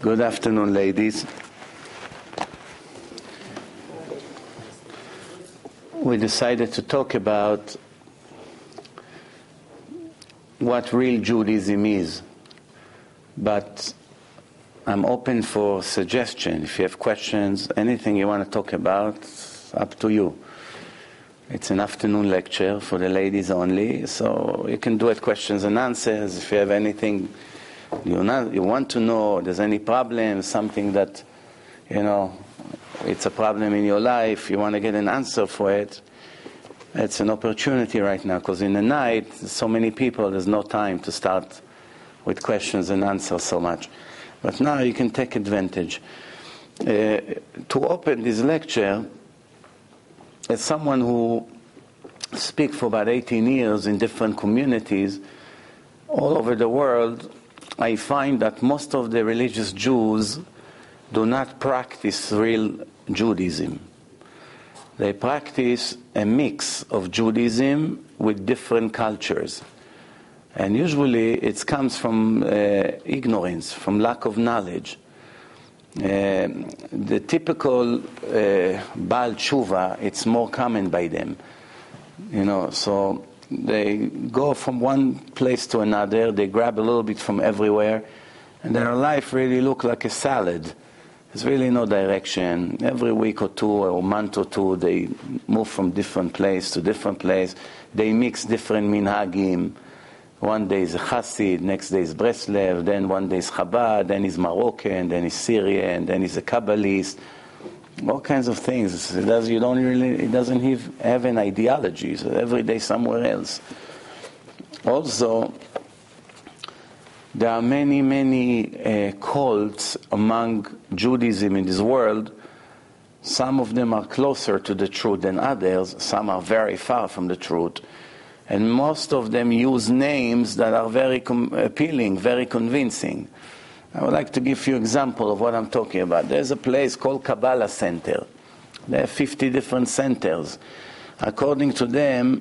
Good afternoon, ladies. We decided to talk about what real Judaism is, but I'm open for suggestion. If you have questions, anything you want to talk about, it's up to you. It's an afternoon lecture for the ladies only, so you can do it questions and answers. If you have anything you want to know, there's any problem, something that, it's a problem in your life, you want to get an answer for it, it's an opportunity right now, because in the night, so many people, there's no time to start with questions and answers so much. But now you can take advantage. To open this lecture, as someone who speaks for about 18 years in different communities all over the world, I find that most of the religious Jews do not practice real Judaism. They practice a mix of Judaism with different cultures. And usually it comes from ignorance, from lack of knowledge. The typical Baal Tshuva, it's more common by them. So they go from one place to another, they grab a little bit from everywhere, and their life really looks like a salad. There's really no direction. Every week or two or a month or two, they move from different place to different place. They mix different minhagim. One day is a Hasid, next day is Breslev, then one day is Chabad, then is Moroccan, then is Syrian, then is a Kabbalist. All kinds of things. It doesn't have an ideology. So every day somewhere else. Also, there are many cults among Judaism in this world. Some of them are closer to the truth than others. Some are very far from the truth. And most of them use names that are very appealing, very convincing. I would like to give you an example of what I'm talking about. There's a place called Kabbalah Center. There are 50 different centers. According to their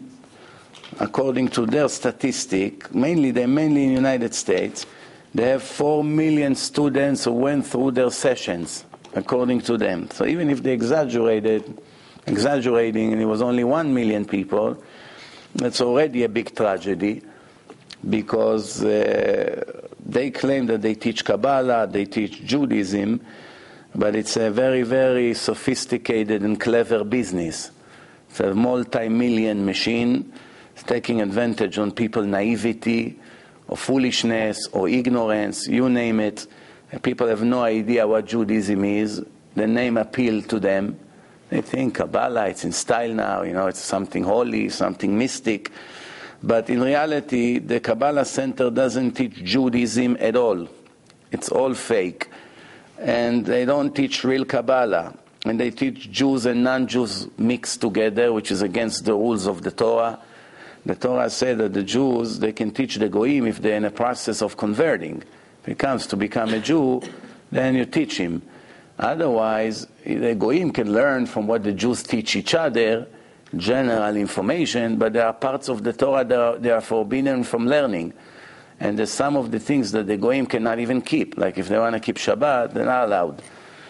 statistic, they're mainly in the United States, they have 4 million students who went through their sessions, according to them. So even if they exaggerating, and it was only 1 million people, that's already a big tragedy, because they claim that they teach Kabbalah, they teach Judaism, but it's a very, very sophisticated and clever business. It's a multi-million machine. It's taking advantage on people's naivety, or foolishness, or ignorance, you name it. People have no idea what Judaism is. The name appealed to them. They think Kabbalah, it's in style now, it's something holy, something mystic. But in reality, the Kabbalah Center doesn't teach Judaism at all. It's all fake. And they don't teach real Kabbalah. And they teach Jews and non-Jews mixed together, which is against the rules of the Torah. The Torah said that the Jews, they can teach the Goyim if they're in a process of converting. If he comes to become a Jew, then you teach him. Otherwise, the Goyim can learn from what the Jews teach each other, general information, but there are parts of the Torah that they are forbidden from learning. And there's some of the things that the Goyim cannot even keep. Like if they want to keep Shabbat, they're not allowed.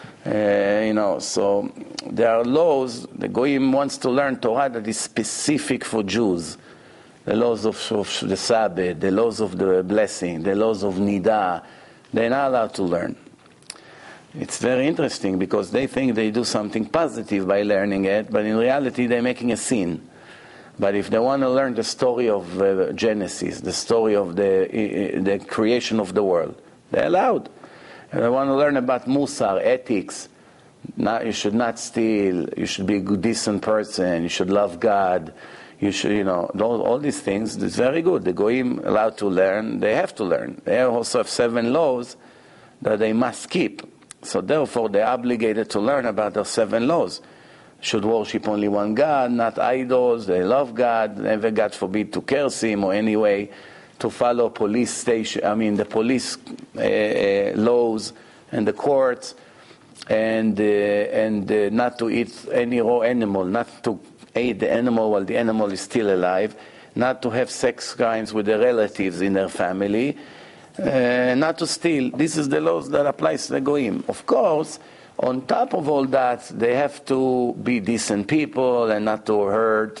So there are laws. The Goyim wants to learn Torah that is specific for Jews. The laws of the Sabbath, the laws of the blessing, the laws of Nidah. They're not allowed to learn. It's very interesting because they think they do something positive by learning it, but in reality they're making a sin. But if they want to learn the story of Genesis, the story of the creation of the world, they're allowed. And they want to learn about Musar, ethics. You should not steal, you should be a good, decent person, you should love God, you should, all these things. It's very good. The Goyim allowed to learn, they have to learn. They also have 7 laws that they must keep. So therefore, they're obligated to learn about their 7 laws. Should worship only one God, not idols. They love God. Never, God forbid, to curse Him or any way. To follow the police laws and the courts, and not to eat any raw animal, not to eat the animal while the animal is still alive, not to have sex crimes with the relatives in their family, not to steal. This is the laws that applies to the goyim. Of course, on top of all that, they have to be decent people and not to hurt,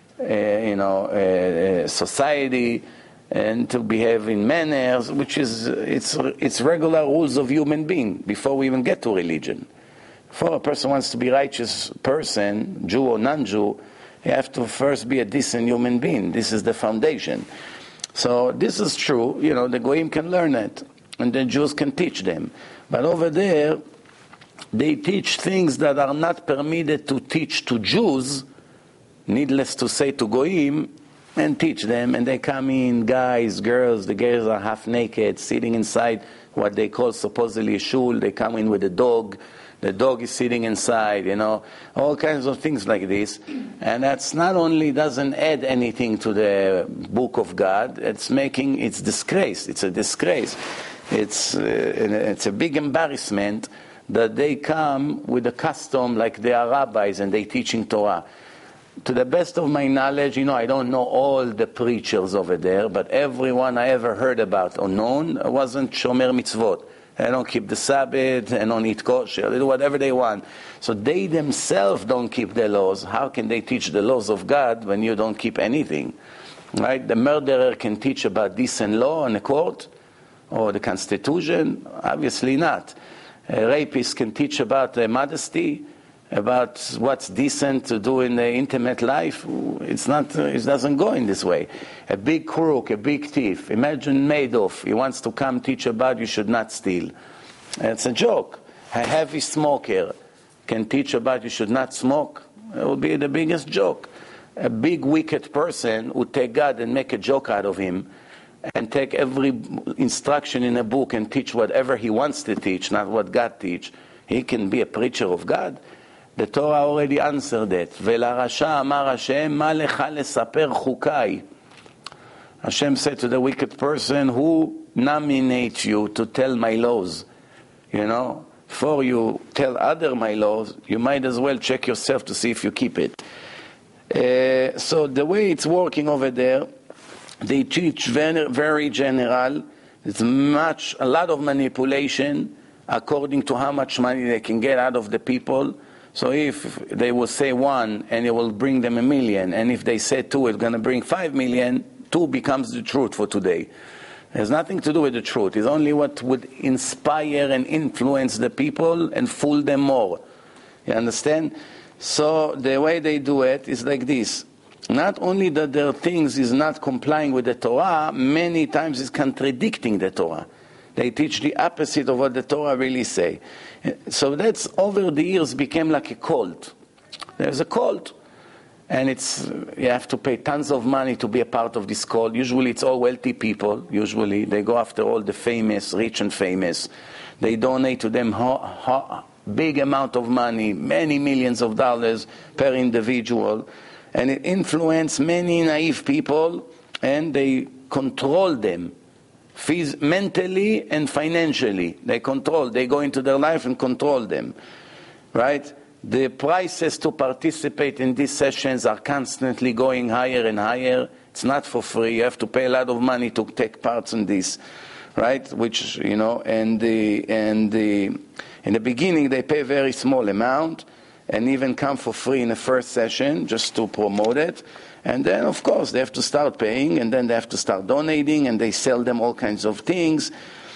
society, and to behave in manners, which is it's regular rules of human being before we even get to religion. Before a person wants to be a righteous person, Jew or non-Jew, you have to first be a decent human being. This is the foundation. So this is true. The goyim can learn it, and the Jews can teach them. But over there, they teach things that are not permitted to teach to Jews, needless to say to goyim, and teach them. And they come in, guys, girls. The girls are half naked, sitting inside what they call supposedly a shul. They come in with a dog. The dog is sitting inside, all kinds of things like this. And that's not only doesn't add anything to the book of God, it's disgrace. It's a disgrace. It's a big embarrassment that they come with a custom like they are rabbis and they teaching Torah. To the best of my knowledge, I don't know all the preachers over there, but everyone I ever heard about or known wasn't Shomer Mitzvot. They don't keep the Sabbath, and don't eat kosher. They do whatever they want. So they themselves don't keep the laws. How can they teach the laws of God when you don't keep anything? Right? The murderer can teach about decent law in a court or the Constitution? Obviously not. A rapist can teach about modesty, about what's decent to do in the intimate life. It doesn't go in this way. A big crook, a big thief. Imagine Madoff. He wants to come teach about you should not steal. It's a joke. A heavy smoker can teach about you should not smoke. It will be the biggest joke. A big wicked person would take God and make a joke out of him and take every instruction in a book and teach whatever he wants to teach, not what God teach. He can be a preacher of God. The Torah already answered it. Ve'larasha amar Hashem, ma lecha lesaper chukai. Hashem said to the wicked person, who nominates you to tell my laws? Before you tell other my laws, you might as well check yourself to see if you keep it. So the way it's working over there, they teach very, very general. It's a lot of manipulation according to how much money they can get out of the people. So if they will say 1 and it will bring them 1 million, and if they say 2, it's going to bring 5 million, 2 becomes the truth for today. It has nothing to do with the truth. It's only what would inspire and influence the people and fool them more. You understand? So the way they do it is like this. Not only that their things is not complying with the Torah, many times it's contradicting the Torah. They teach the opposite of what the Torah really say. So that's over the years became like a cult. There's a cult. And you have to pay tons of money to be a part of this cult. Usually it's all wealthy people. Usually they go after all the famous, rich and famous. They donate to them big amount of money, many millions of dollars per individual. And it influences many naive people, and they control them. Mentally and financially. They go into their life and control them. Right? The prices to participate in these sessions are constantly going higher and higher. It's not for free. You have to pay a lot of money to take part in this. Right? Which, in the beginning they pay a very small amount and even come for free in the first session just to promote it. And then, of course, they have to start paying, and then they have to start donating, and they sell them all kinds of things.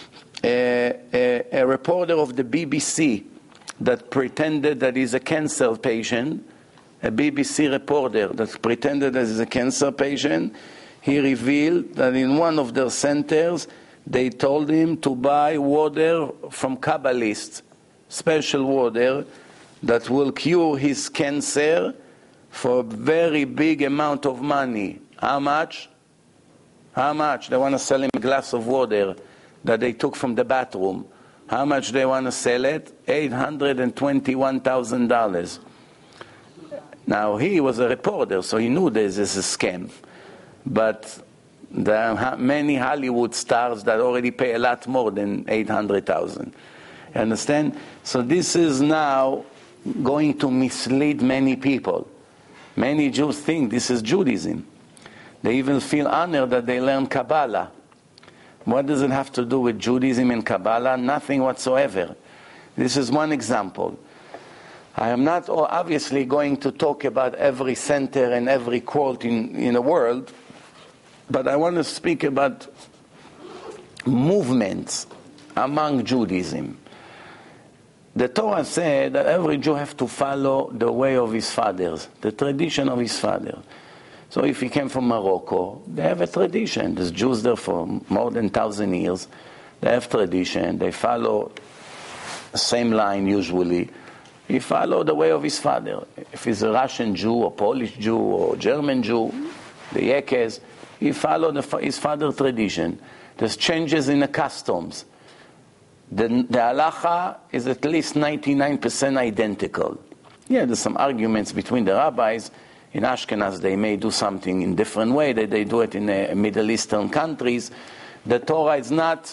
A reporter of the BBC that pretended that he's a cancer patient, a BBC reporter that pretended that he's a cancer patient, he revealed that in one of their centers, they told him to buy water from Kabbalists, special water that will cure his cancer for a very big amount of money. How much? How much? They want to sell him a glass of water that they took from the bathroom. How much they want to sell it? $821,000. Now, he was a reporter, so he knew this is a scam. But there are many Hollywood stars that already pay a lot more than $800,000. You understand? So this is now going to mislead many people. Many Jews think this is Judaism. They even feel honored that they learn Kabbalah. What does it have to do with Judaism and Kabbalah? Nothing whatsoever. This is one example. I am not obviously going to talk about every center and every quote in the world, but I want to speak about movements among Judaism. The Torah said that every Jew has to follow the way of his fathers, the tradition of his father. So if he came from Morocco, they have a tradition. There's Jews there for more than 1,000 years. They have tradition. They follow the same line usually. He followed the way of his father. If he's a Russian Jew or Polish Jew or German Jew, the Yekes, he followed his father's tradition. There's changes in the customs. The halacha is at least 99% identical. Yeah, there's some arguments between the rabbis. In Ashkenaz, they may do something in different way. They do it in Middle Eastern countries. The Torah is not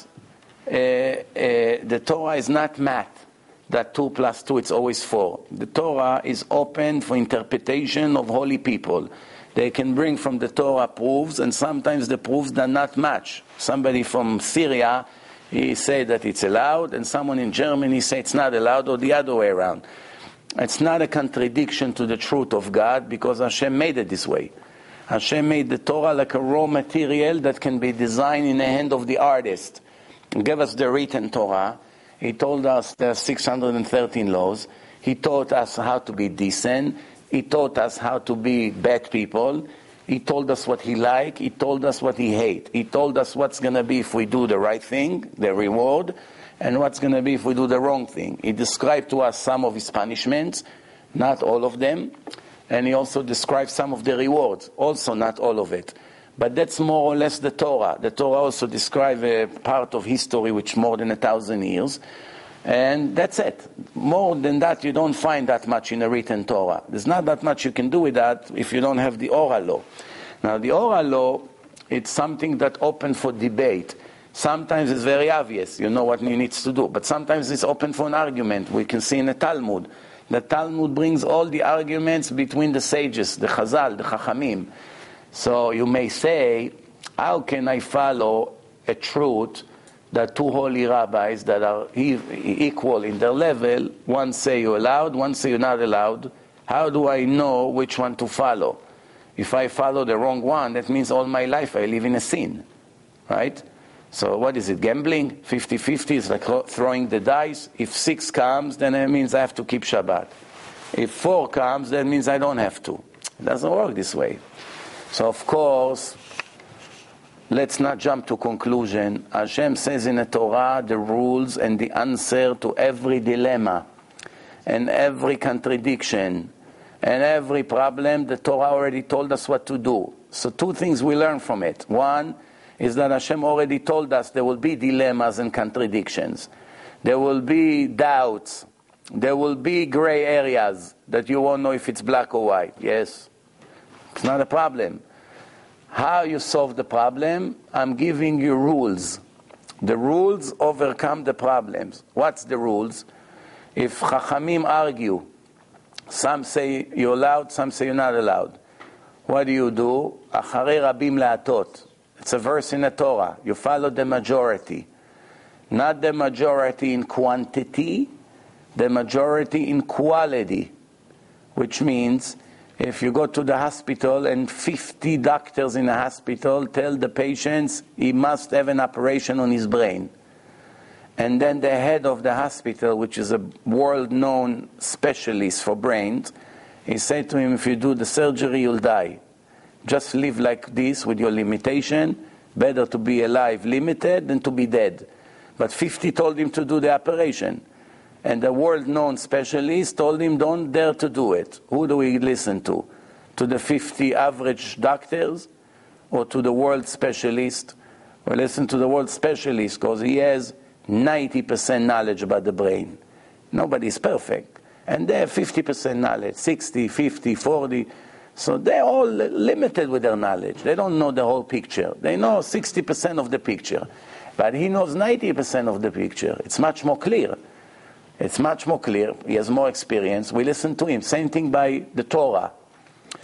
math. That 2 + 2, it's always 4. The Torah is open for interpretation of holy people. They can bring from the Torah proofs, and sometimes the proofs do not match. Somebody from Syria, he say that it's allowed, and someone in Germany say it's not allowed, or the other way around. It's not a contradiction to the truth of God, because Hashem made it this way. Hashem made the Torah like a raw material that can be designed in the hand of the artist. He gave us the written Torah. He told us there are 613 laws. He taught us how to be decent. He taught us how to be bad people. He told us what he liked. He told us what he hated. He told us what's going to be if we do the right thing, the reward, and what's going to be if we do the wrong thing. He described to us some of his punishments, not all of them. And he also described some of the rewards, also not all of it. But that's more or less the Torah. The Torah also describes a part of history which more than 1,000 years. And that's it. More than that, you don't find that much in a written Torah. There's not that much you can do with that if you don't have the oral law. Now, the oral law, it's something that open for debate. Sometimes it's very obvious, you know what you need to do. But sometimes it's open for an argument. We can see in the Talmud. The Talmud brings all the arguments between the sages, the Chazal, the Chachamim. So you may say, how can I follow a truth that 2 holy rabbis that are equal in their level, one say you're allowed, one say you're not allowed? How do I know which one to follow? If I follow the wrong one, that means all my life I live in a sin, right? So what is it, gambling? 50-50 is like throwing the dice. If 6 comes, then it means I have to keep Shabbat. If 4 comes, that means I don't have to. It doesn't work this way. So of course, let's not jump to conclusion. Hashem says in the Torah the rules and the answer to every dilemma and every contradiction and every problem. The Torah already told us what to do. So 2 things we learn from it. One is that Hashem already told us there will be dilemmas and contradictions. There will be doubts. There will be gray areas that you won't know if it's black or white. Yes. It's not a problem. How you solve the problem? I'm giving you rules. The rules overcome the problems. What's the rules? If Chachamim argue, some say you're allowed, some say you're not allowed. What do? Acharei rabim le'atot. It's a verse in the Torah. You follow the majority. Not the majority in quantity, the majority in quality. Which means, if you go to the hospital and 50 doctors in the hospital tell the patients he must have an operation on his brain. And then the head of the hospital, which is a world-known specialist for brains, he said to him, if you do the surgery, you'll die. Just live like this with your limitation. Better to be alive limited than to be dead. But 50 told him to do the operation. And the world-known specialist told him, don't dare to do it. Who do we listen to? To the 50 average doctors or to the world specialist? We listen to the world specialist because he has 90% knowledge about the brain. Nobody is perfect. And they have 50% knowledge, 60, 50, 40. So they're all limited with their knowledge. They don't know the whole picture. They know 60% of the picture. But he knows 90% of the picture. It's much more clear. It's much more clear. He has more experience. We listen to him. Same thing by the Torah.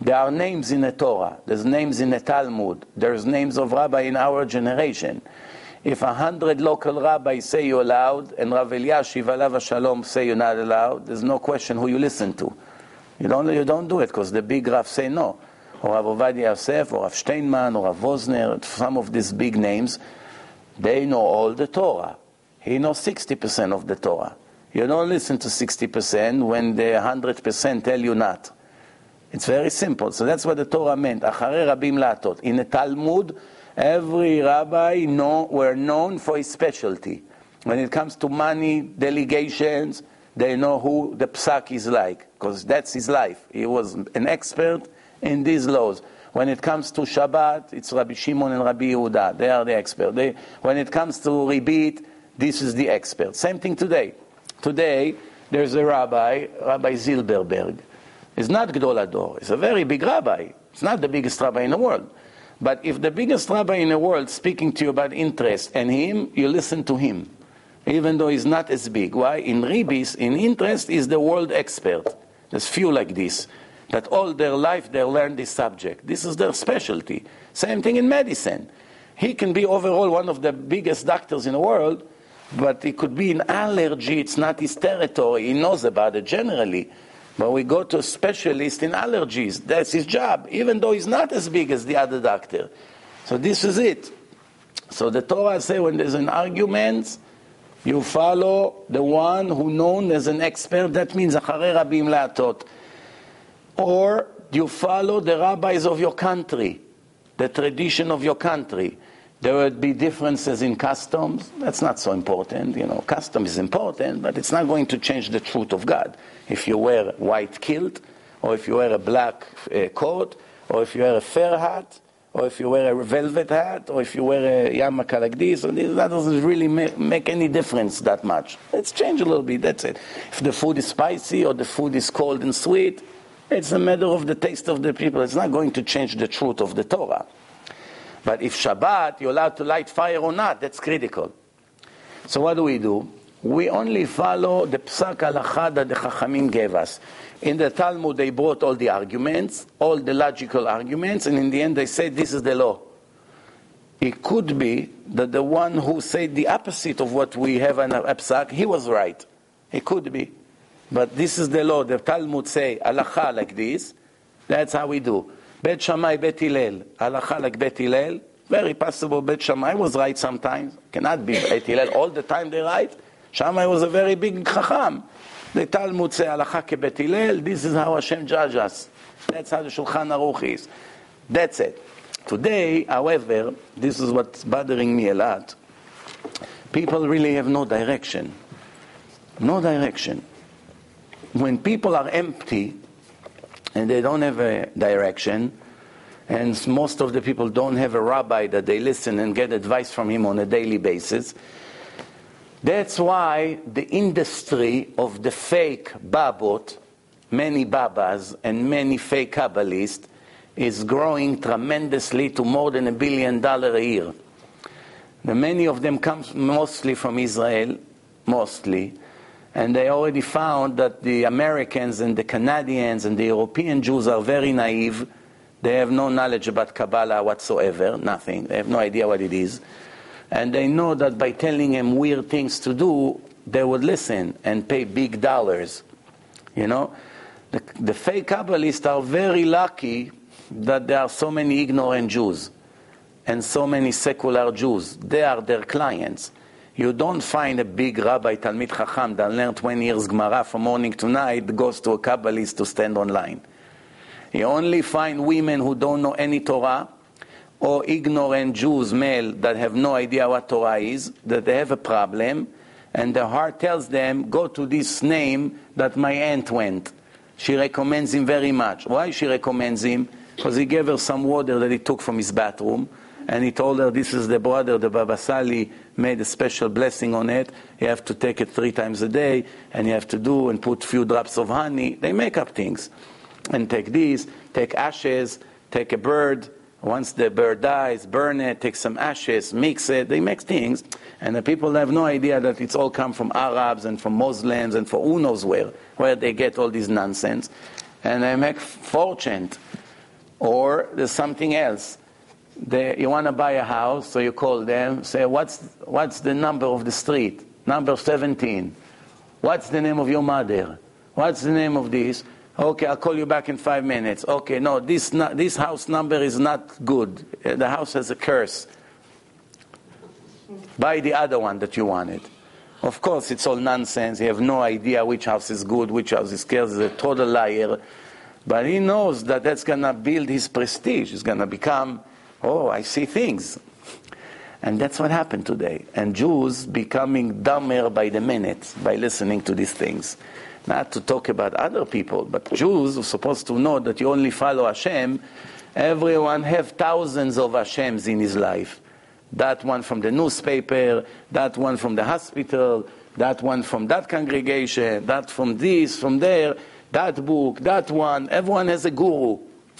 There are names in the Torah. There's names in the Talmud. There's names of rabbi in our generation. If 100 local rabbis say you're allowed, and Rav Eliashiv alav shalom say you're not allowed, there's no question who you listen to. You don't do it because the big Rav say no. Or Rav Ovadia Yosef, or Rav Steinman, or Rav Wozner, some of these big names, they know all the Torah. He knows 60% of the Torah. You don't listen to 60% when the 100% tell you not. It's very simple. So that's what the Torah meant. Acharei rabim la'atot. In the Talmud, every rabbi were known for his specialty. When it comes to money, delegations, they know who the psak is like, because that's his life. He was an expert in these laws. When it comes to Shabbat, it's Rabbi Shimon and Rabbi Yehuda. They are the expert. When it comes to Ribit, this is the expert. Same thing today. Today, there's a rabbi, Rabbi Zilberberg. He's not Gdol Ador. He's a very big rabbi. He's not the biggest rabbi in the world. But if the biggest rabbi in the world speaking to you about interest and him, you listen to him. Even though he's not as big. Why? In Ribis, in interest, is the world expert. There's few like this. That all their life they learn this subject. This is their specialty. Same thing in medicine. He can be overall one of the biggest doctors in the world, but he could be in allergy. It's not his territory. He knows about it generally. But we go to a specialist in allergies. That's his job, even though he's not as big as the other doctor. So this is it. So the Torah says when there's an argument, you follow the one who known as an expert. That means acharei rabim la'atot. Or you follow the rabbis of your country, the tradition of your country. There would be differences in customs. That's not so important. Custom is important, but it's not going to change the truth of God. If you wear a white kilt, or if you wear a black coat, or if you wear a fur hat, or if you wear a velvet hat, or if you wear a yarmulke like this, that doesn't really make any difference that much. Let's change a little bit, that's it. If the food is spicy, or the food is cold and sweet, it's a matter of the taste of the people. It's not going to change the truth of the Torah. But if Shabbat, you're allowed to light fire or not, that's critical. So what do? We only follow the psak halacha that the Chachamim gave us. In the Talmud, they brought all the arguments, all the logical arguments, and in the end they said, this is the law. It could be that the one who said the opposite of what we have in a psak, he was right. It could be. But this is the law. The Talmud say, halacha like this, that's how we do. Bet Shammai, Bet Hillel, halacha like Bet Hillel, very possible Bet Shammai was right sometimes. Cannot be Bet Hillel all the time they right. Shammai was a very big chacham. The Talmud say halacha ke Bet Hillel, this is how Hashem judges us. That's how the Shulchan Aruch is. That's it. Today, however, this is what's bothering me a lot. People really have no direction. No direction. When people are empty, and they don't have a direction, and most of the people don't have a rabbi that they listen and get advice from him on a daily basis. That's why the industry of the fake babot, many babas and many fake Kabbalists, is growing tremendously to more than $1 billion a year. Now, many of them come mostly from Israel, mostly, and they already found that the Americans and the Canadians and the European Jews are very naive. They have no knowledge about Kabbalah whatsoever, nothing. They have no idea what it is. And they know that by telling them weird things to do, they would listen and pay big dollars. The fake Kabbalists are very lucky that there are so many ignorant Jews and so many secular Jews. They are their clients. You don't find a big rabbi, Talmid Chacham, that learned 20 years Gemara from morning to night, goes to a Kabbalist to stand online. You only find women who don't know any Torah, or ignorant Jews, male, that have no idea what Torah is, that they have a problem, and their heart tells them, go to this name that my aunt went. She recommends him very much. Why she recommends him? Because he gave her some water that he took from his bathroom, and he told her, this is the water, the Baba Sali made a special blessing on it. You have to take it 3 times a day, and you have to do and put few drops of honey. They make up things. And take these, take ashes, take a bird. Once the bird dies, burn it, take some ashes, mix it. They make things. And the people have no idea that it's all come from Arabs and from Muslims and from who knows where they get all this nonsense. And they make fortune. Or there's something else. You want to buy a house, so you call them, say, what's the number of the street? Number 17. What's the name of your mother? What's the name of this? Okay, I'll call you back in 5 minutes. Okay, no, this house number is not good. The house has a curse. Buy the other one that you wanted. Of course, it's all nonsense. You have no idea which house is good, which house is cursed. He's a total liar. But he knows that that's going to build his prestige. He's going to become, oh, I see things. And that's what happened today. And Jews becoming dumber by the minute by listening to these things. Not to talk about other people, but Jews are supposed to know that you only follow Hashem. Everyone have thousands of Hashems in his life. That one from the newspaper, that one from the hospital, that one from that congregation, that from this, from there, that book, that one. Everyone has a guru.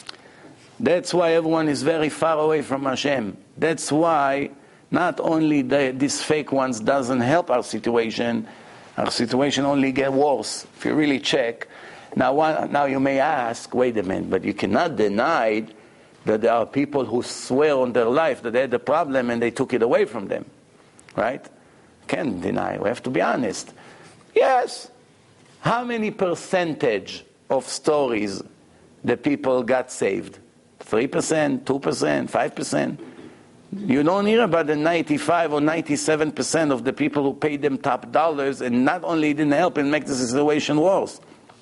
That's why everyone is very far away from Hashem. That's why not only these fake ones doesn't help our situation only get worse. If you really check. Now you may ask, wait a minute, but you cannot deny that there are people who swear on their life that they had a problem and they took it away from them. Right? Can't deny. We have to be honest. Yes. How many percentage of stories the people got saved? 3%, 2%, 5%? You don't hear about the 95 or 97% of the people who paid them top dollars and not only didn't help and make the situation worse.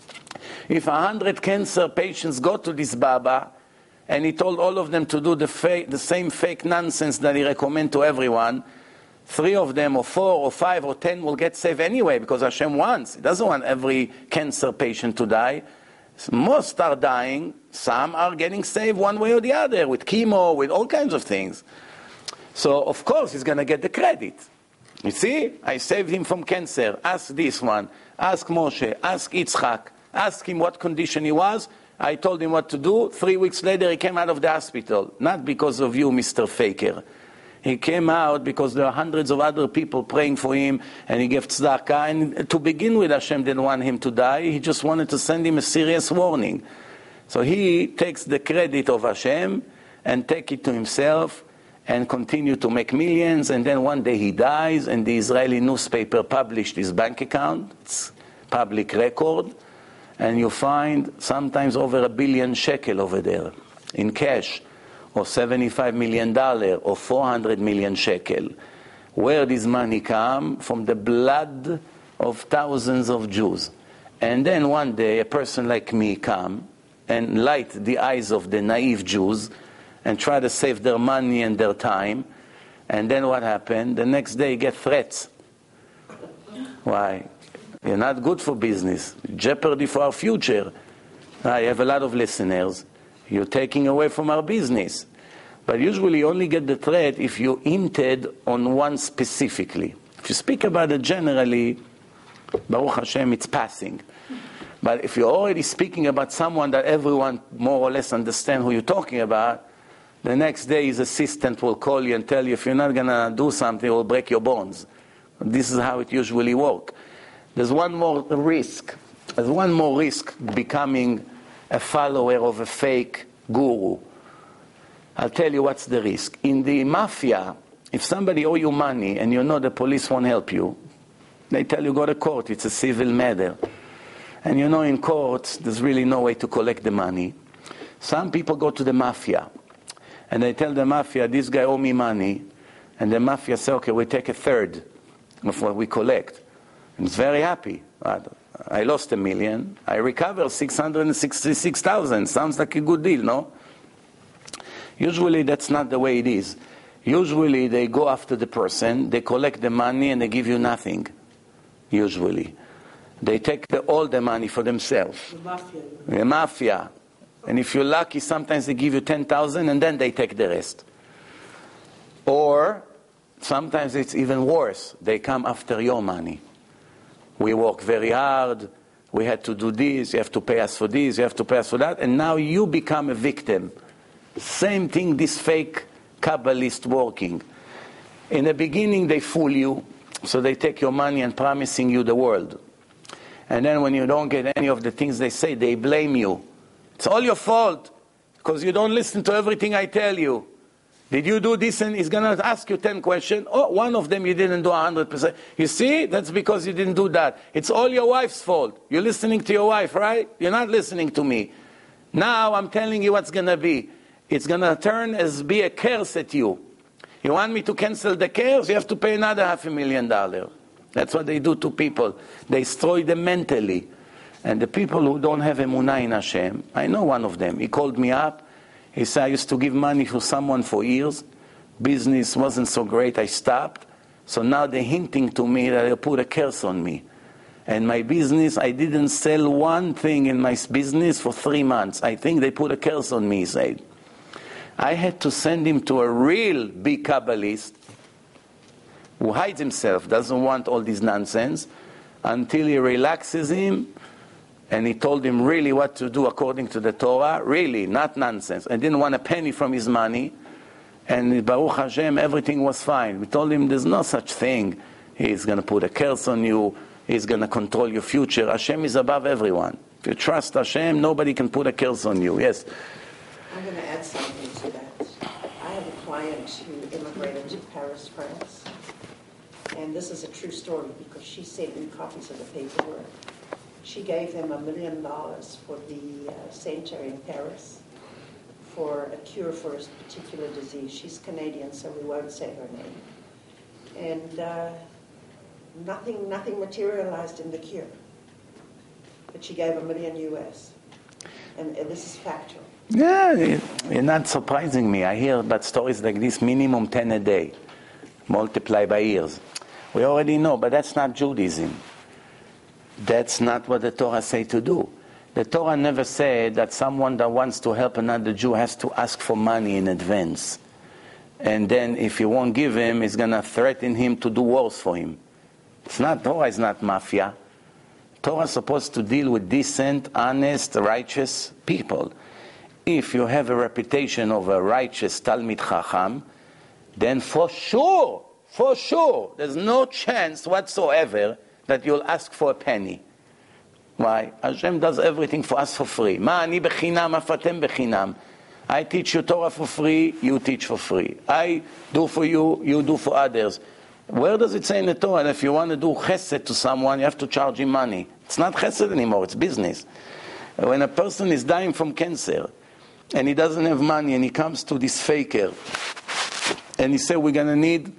If 100 cancer patients go to this Baba and he told all of them to do the same fake nonsense that he recommend to everyone, 3 of them or 4 or 5 or 10 will get saved anyway because Hashem wants. He doesn't want every cancer patient to die. Most are dying. Some are getting saved one way or the other with chemo, with all kinds of things. So, of course, he's going to get the credit. You see, I saved him from cancer. Ask this one. Ask Moshe. Ask Yitzchak. Ask him what condition he was. I told him what to do. 3 weeks later, he came out of the hospital. Not because of you, Mr. Faker. He came out because there are hundreds of other people praying for him, and he gave tzedakah. And to begin with, Hashem didn't want him to die. He just wanted to send him a serious warning. So he takes the credit of Hashem and take it to himself and continue to make millions, and then one day he dies, and the Israeli newspaper published his bank account. It's public record, and you find sometimes over $1 billion shekel over there in cash, or $75 million, or 400 million shekel. Where does money come? From the blood of thousands of Jews. And then one day a person like me come and light the eyes of the naive Jews and try to save their money and their time. And then what happened? The next day you get threats. Why? You're not good for business. Jeopardy for our future. I have a lot of listeners. You're taking away from our business. But usually you only get the threat if you hinted on one specifically. If you speak about it generally, Baruch Hashem, it's passing. But if you're already speaking about someone that everyone more or less understands who you're talking about, the next day his assistant will call you and tell you, if you're not going to do something, it will break your bones. This is how it usually works. There's one more risk. There's one more risk becoming a follower of a fake guru. I'll tell you what's the risk. In the mafia, if somebody owe you money and you know the police won't help you, they tell you go to court. It's a civil matter. And you know in court, there's really no way to collect the money. Some people go to the mafia. And they tell the mafia, this guy owe me money. And the mafia say, okay, we take a third of what we collect. And he's very happy. I lost $1 million. I recovered 666,000. Sounds like a good deal, no? Usually that's not the way it is. Usually they go after the person, they collect the money and they give you nothing. Usually. They take all the money for themselves. The mafia. The mafia. And if you're lucky, sometimes they give you 10,000 and then they take the rest. Or sometimes it's even worse. They come after your money. We work very hard. We had to do this. You have to pay us for this. You have to pay us for that. And now you become a victim. Same thing, this fake Kabbalist working. In the beginning, they fool you. So they take your money and promising you the world. And then when you don't get any of the things they say, they blame you. It's all your fault. because you don't listen to everything I tell you. Did you do this? And he's going to ask you 10 questions. Oh, one of them you didn't do 100%. You see, that's because you didn't do that. It's all your wife's fault. You're listening to your wife, right? You're not listening to me. Now I'm telling you what's going to be. It's going to turn as be a curse at you. You want me to cancel the curse? You have to pay another $500,000. That's what they do to people. They destroy them mentally. And the people who don't have emunah in Hashem, I know one of them. He called me up. He said, I used to give money to someone for years. Business wasn't so great, I stopped. So now they're hinting to me that they'll put a curse on me. And my business, I didn't sell one thing in my business for 3 months. I think they put a curse on me, he said. I had to send him to a real big Kabbalist who hides himself, doesn't want all this nonsense, until he relaxes him. And he told him really what to do according to the Torah, really, not nonsense. I didn't want a penny from his money. And Baruch Hashem, everything was fine. We told him there's no such thing. He's going to put a curse on you. He's going to control your future. Hashem is above everyone. If you trust Hashem, nobody can put a curse on you. Yes? I'm going to add something to that. I have a client who immigrated to Paris, France. And this is a true story because she sent me copies of the paperwork. She gave them $1 million for the center in Paris for a cure for a particular disease. She's Canadian, so we won't say her name. And nothing materialized in the cure. But she gave $1 million US. And this is factual. Yeah, you're not surprising me. I hear about stories like this, minimum 10 a day, multiply by years. We already know, but that's not Judaism. That's not what the Torah say to do. The Torah never said that someone that wants to help another Jew has to ask for money in advance. And then if he won't give him, he's going to threaten him to do wars for him. Torah is not mafia. Torah is supposed to deal with decent, honest, righteous people. If you have a reputation of a righteous Talmid Chacham, then for sure, there's no chance whatsoever that you'll ask for a penny. Why? Hashem does everything for us for free. Ma ani bechinam, afatem bechinam. I teach you Torah for free, you teach for free. I do for you, you do for others. Where does it say in the Torah that if you want to do chesed to someone, you have to charge him money? It's not chesed anymore, it's business. When a person is dying from cancer, and he doesn't have money, and he comes to this faker, and he says, we're going to need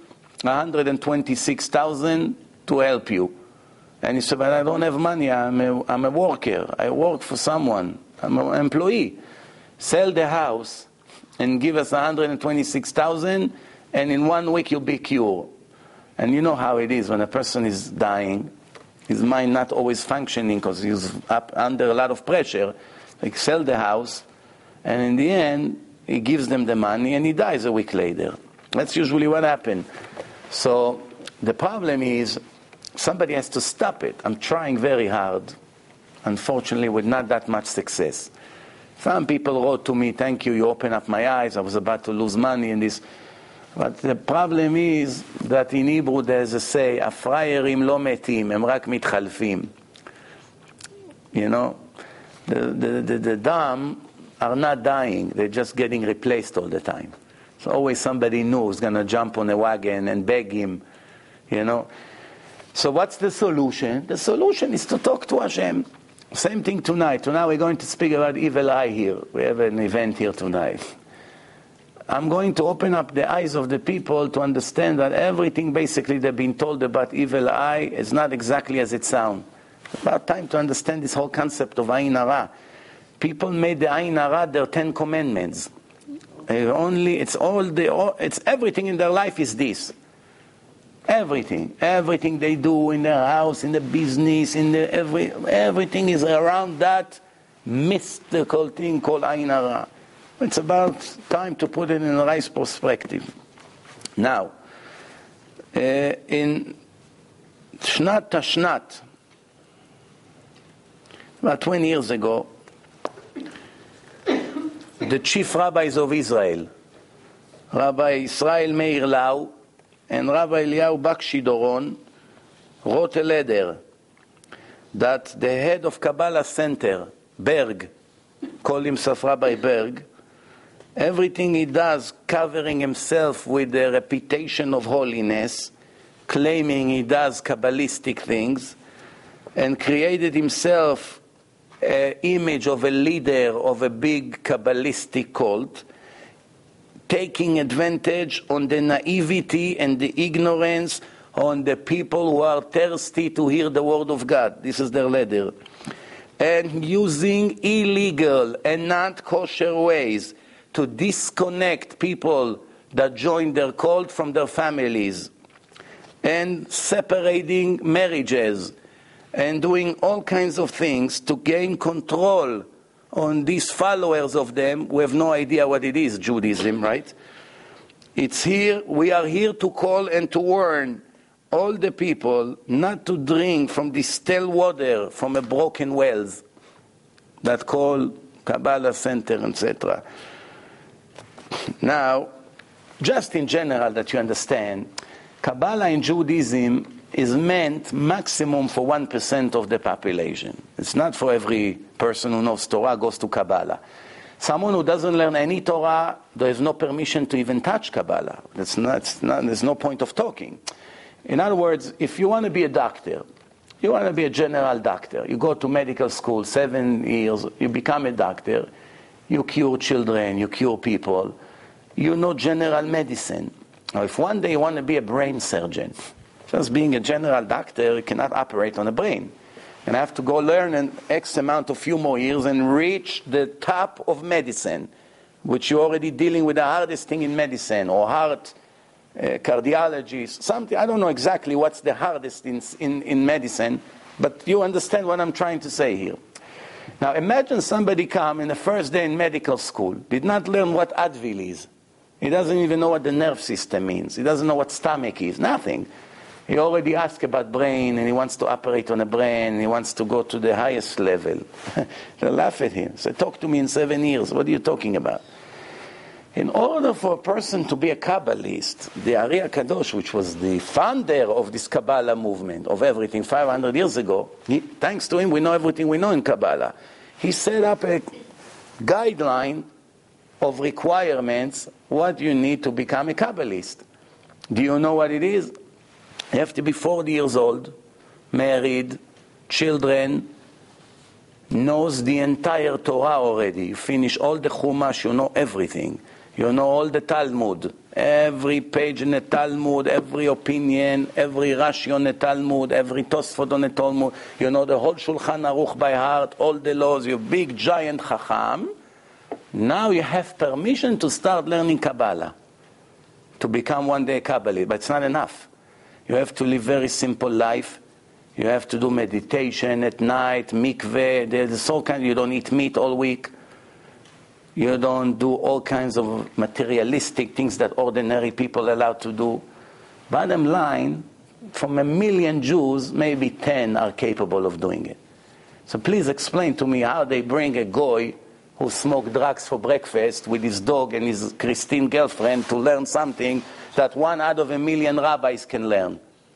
126,000 to help you. And he said, but I don't have money, I'm a worker, I work for someone, I'm an employee. Sell the house and give us 126,000, and in 1 week you'll be cured. And you know how it is when a person is dying, his mind not always functioning because he's up under a lot of pressure. Like sell the house, and in the end, he gives them the money and he dies a week later. That's usually what happens. So the problem is, somebody has to stop it. I'm trying very hard, unfortunately with not that much success. Some people wrote to me, thank you, you opened up my eyes, I was about to lose money in this. But the problem is that in Hebrew there's a say, הפראיירים לא מתים, הם רק מתחלפים. You know, the dumb are not dying, they're just getting replaced all the time. So always somebody new is going to jump on a wagon and beg him, you know. So what's the solution? The solution is to talk to Hashem. Same thing tonight. Tonight we're going to speak about evil eye here. We have an event here tonight. I'm going to open up the eyes of the people to understand that everything basically they've been told about evil eye is not exactly as it sounds. It's about time to understand this whole concept of Ayin Hara. People made the Ayin Hara their 10 commandments. It's everything in their life is this. Everything they do in their house, in the business, everything is around that mystical thing called Ayin Hara. It's about time to put it in the right perspective. Now, in Shnat Tashnat, about 20 years ago, the chief rabbis of Israel, Rabbi Israel Meir Lau and Rabbi Eliyahu Bakshi Doron, wrote a letter that the head of Kabbalah Center, Berg, called himself Rabbi Berg, everything he does covering himself with the reputation of holiness, claiming he does Kabbalistic things, and created himself an image of a leader of a big Kabbalistic cult, taking advantage on the naivety and the ignorance on the people who are thirsty to hear the word of God. This is their leader. And using illegal and not kosher ways to disconnect people that join their cult from their families, and separating marriages, and doing all kinds of things to gain control on these followers of them who have no idea what it is, Judaism, right? It's here, we are here to call and to warn all the people not to drink from distilled water from a broken wells that call Kabbalah Center, etc. Now, just in general that you understand, Kabbalah in Judaism is meant maximum for 1% of the population. It's not for every person who knows Torah goes to Kabbalah. Someone who doesn't learn any Torah, there is no permission to even touch Kabbalah. There's no point of talking. In other words, if you want to be a doctor, you want to be a general doctor, you go to medical school, 7 years, you become a doctor, you cure children, you cure people, you know general medicine. Now, if one day you want to be a brain surgeon, just being a general doctor, you cannot operate on a brain. And have to go learn an X amount of few more years and reach the top of medicine, which you're already dealing with the hardest thing in medicine, or heart, cardiology, something. I don't know exactly what's the hardest in medicine, but you understand what I'm trying to say here. Now imagine somebody come in the first day in medical school, did not learn what Advil is. He doesn't even know what the nerve system means. He doesn't know what stomach is, nothing. He already asked about brain, and he wants to operate on a brain, and he wants to go to the highest level. They laugh at him. Say, talk to me in 7 years. What are you talking about? In order for a person to be a Kabbalist, the Ari HaKadosh, which was the founder of this Kabbalah movement, of everything 500 years ago, thanks to him we know everything we know in Kabbalah. He set up a guideline of requirements, what you need to become a Kabbalist. Do you know what it is? You have to be 40 years old, married, children, knows the entire Torah already. You finish all the Chumash, you know everything. You know all the Talmud, every page in the Talmud, every opinion, every Rashi on the Talmud, every Tosfot on the Talmud. You know the whole Shulchan Aruch by heart, all the laws. You're a big, giant Chacham. Now you have permission to start learning Kabbalah, to become one day a Kabbalist, but it's not enough. You have to live very simple life. You have to do meditation at night, mikveh. There's all kinds. You don't eat meat all week. You don't do all kinds of materialistic things that ordinary people are allowed to do. Bottom line, from 1 million Jews, maybe 10 are capable of doing it. So please explain to me how they bring a goy who smoked drugs for breakfast with his dog and his Christine girlfriend to learn something that 1 out of 1 million rabbis can learn.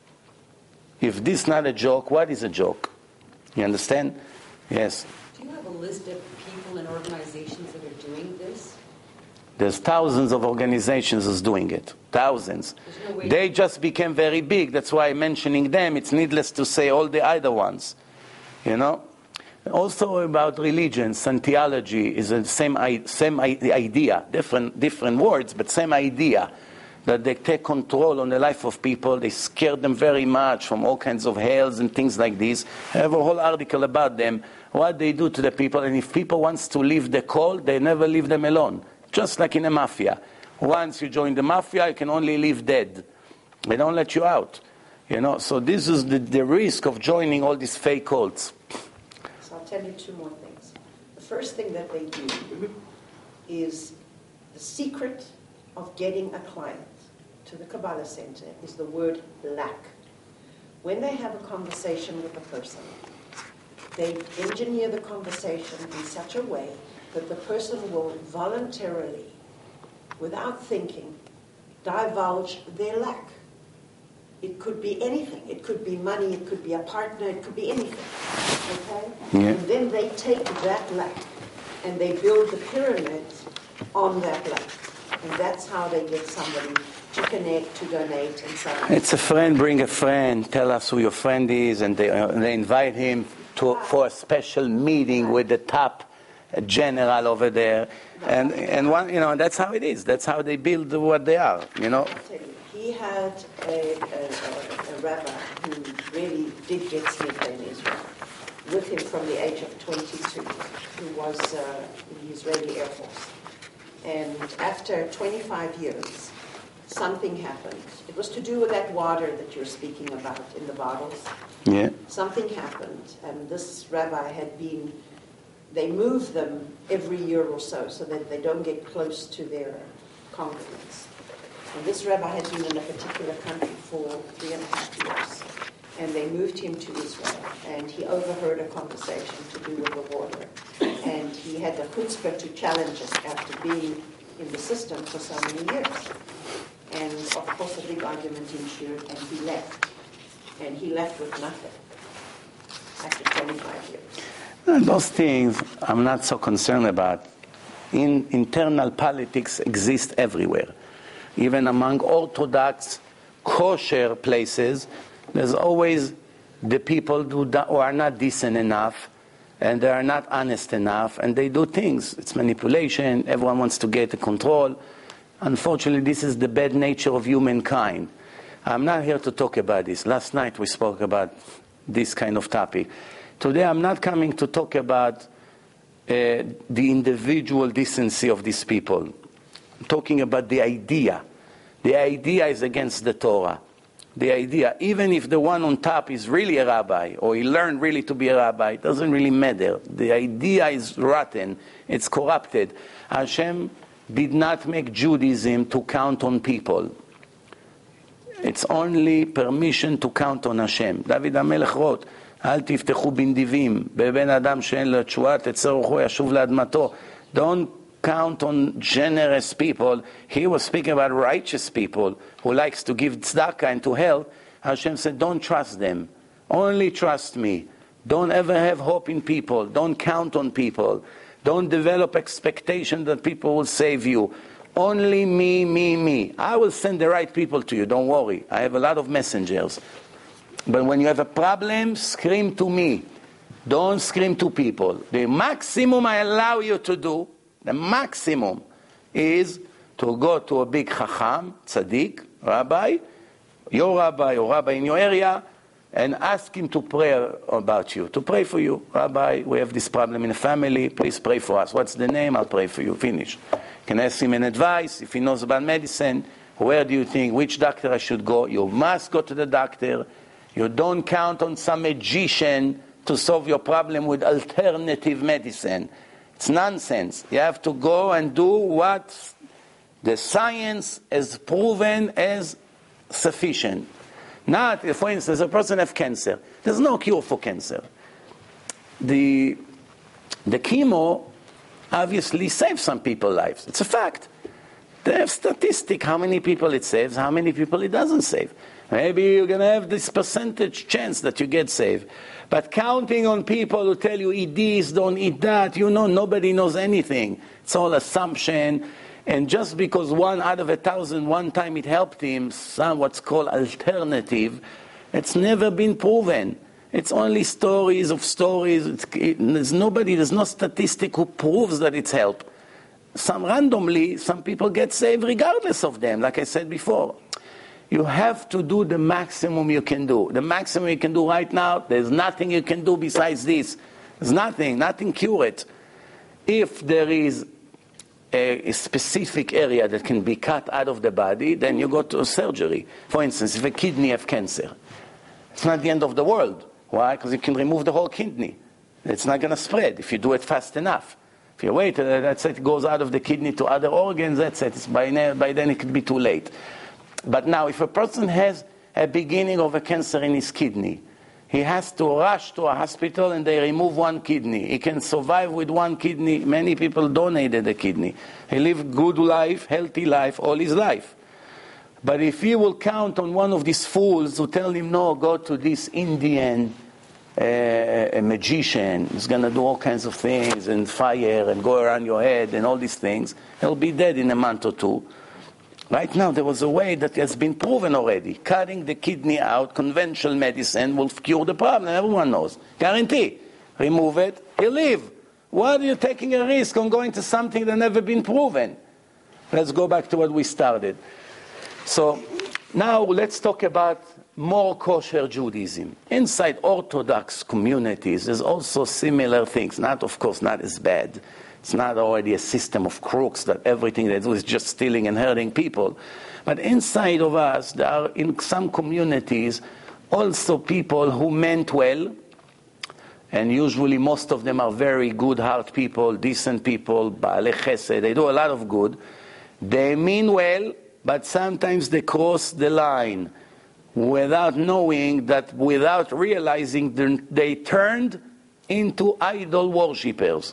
If this is not a joke, what is a joke? You understand? Yes. Do you have a list of people and organizations that are doing this? There's thousands of organizations that's doing it. Thousands. No way. They just became very big. That's why I'm mentioning them. It's needless to say all the other ones. You know? Also about religion, Scientology is the same idea. Different words, but same idea. That they take control on the life of people. They scare them very much from all kinds of hells and things like this. I have a whole article about them, what they do to the people. And if people want to leave the cult, they never leave them alone. Just like in a mafia. Once you join the mafia, you can only leave dead. They don't let you out. You know, so this is the risk of joining all these fake cults. So I'll tell you 2 more things. The first thing that they do is the secret of getting a client to the Kabbalah Center is the word lack. When they have a conversation with a person, they engineer the conversation in such a way that the person will voluntarily, without thinking, divulge their lack. It could be anything. It could be money, it could be a partner, it could be anything. Okay? Yeah. And then they take that lack and they build the pyramid on that lake. And that's how they get somebody to connect, to donate, and so on. It's a friend, bring a friend, tell us who your friend is, and they invite him for a special meeting with the top general over there. And one, that's how it is. That's how they build what they are, I'll tell you, he had a rabbi who really did get smicha in Israel, with him from the age of 22, who was in the Israeli Air Force. And after 25 years, something happened. It was to do with that water that you're speaking about in the bottles. Yeah. Something happened, and this rabbi they move them every year or so that they don't get close to their congregants. And this rabbi had been in a particular country for 3.5 years. And they moved him to Israel, and he overheard a conversation to do with the water. And he had the chutzpah to challenge us after being in the system for so many years. And of course a big argument ensued, and he left. And he left with nothing after 25 years. Those things I'm not so concerned about. Internal politics exist everywhere. Even among Orthodox, kosher places, there's always the people who are not decent enough, and they are not honest enough, and they do things. It's manipulation. Everyone wants to get control. Unfortunately, this is the bad nature of humankind. I'm not here to talk about this. Last night we spoke about this kind of topic. Today I'm not coming to talk about the individual decency of these people. I'm talking about the idea. The idea is against the Torah. The idea, even if the one on top is really a rabbi, or he learned really to be a rabbi, it doesn't really matter. The idea is rotten. It's corrupted. Hashem did not make Judaism to count on people. It's only permission to count on Hashem. David HaMelech wrote, אל תפתחו בנדיבים, בבן אדם שאין לו תשועה, תצא רוחו ישוב לאדמתו. Don't count on generous people. He was speaking about righteous people who likes to give tzedakah and to help. Hashem said, don't trust them. Only trust me. Don't ever have hope in people. Don't count on people. Don't develop expectation that people will save you. Only me, me, me. I will send the right people to you. Don't worry. I have a lot of messengers. But when you have a problem, scream to me. Don't scream to people. The maximum I allow you to do, the maximum, is to go to a big chacham, tzaddik, rabbi, your rabbi or rabbi in your area, and ask him to pray about you, to pray for you. Rabbi, we have this problem in the family, please pray for us. What's the name? I'll pray for you. Finish. You can ask him an advice, if he knows about medicine. Where do you think, which doctor I should go? You must go to the doctor. You don't count on some magician to solve your problem with alternative medicine. It's nonsense. You have to go and do what the science has proven as sufficient. Not, for instance, a person has cancer. There's no cure for cancer. The chemo obviously saves some people's lives. It's a fact. They have statistics, how many people it saves, how many people it doesn't save. Maybe you're going to have this percentage chance that you get saved. But counting on people who tell you eat this, don't eat that, nobody knows anything. It's all assumption. And just because 1 out of 1,000, one time it helped him, some what's called alternative, it's never been proven. It's only stories of stories. There's no statistic who proves that it's helped. Randomly, some people get saved regardless of them, like I said before. You have to do the maximum you can do. The maximum you can do right now, there's nothing you can do besides this. There's nothing cure it. If there is a specific area that can be cut out of the body, then you go to surgery. For instance, if a kidney has cancer, it's not the end of the world. Why? Because you can remove the whole kidney. It's not going to spread if you do it fast enough. If you wait, that's it, goes out of the kidney to other organs, that's it. By then it could be too late. But now, if a person has a beginning of a cancer in his kidney, he has to rush to a hospital and they remove one kidney. He can survive with one kidney. Many people donated a kidney. He lived good life, healthy life, all his life. But if he will count on one of these fools who tell him, no, go to this Indian a magician. He's going to do all kinds of things and fire and go around your head and all these things. He'll be dead in a month or two. Right now, there was a way that has been proven already. Cutting the kidney out, conventional medicine will cure the problem. Everyone knows. Guarantee. Remove it, he'll live. Why are you taking a risk on going to something that never been proven? Let's go back to what we started. So now let's talk about more kosher Judaism. Inside Orthodox communities, there's also similar things. Not, of course, not as bad. It's not already a system of crooks that everything they do is just stealing and hurting people. But inside of us, there are in some communities also people who meant well, and usually most of them are very good heart people, decent people, ba'alei chesed, they do a lot of good. They mean well, but sometimes they cross the line without knowing that, without realizing they turned into idol worshippers.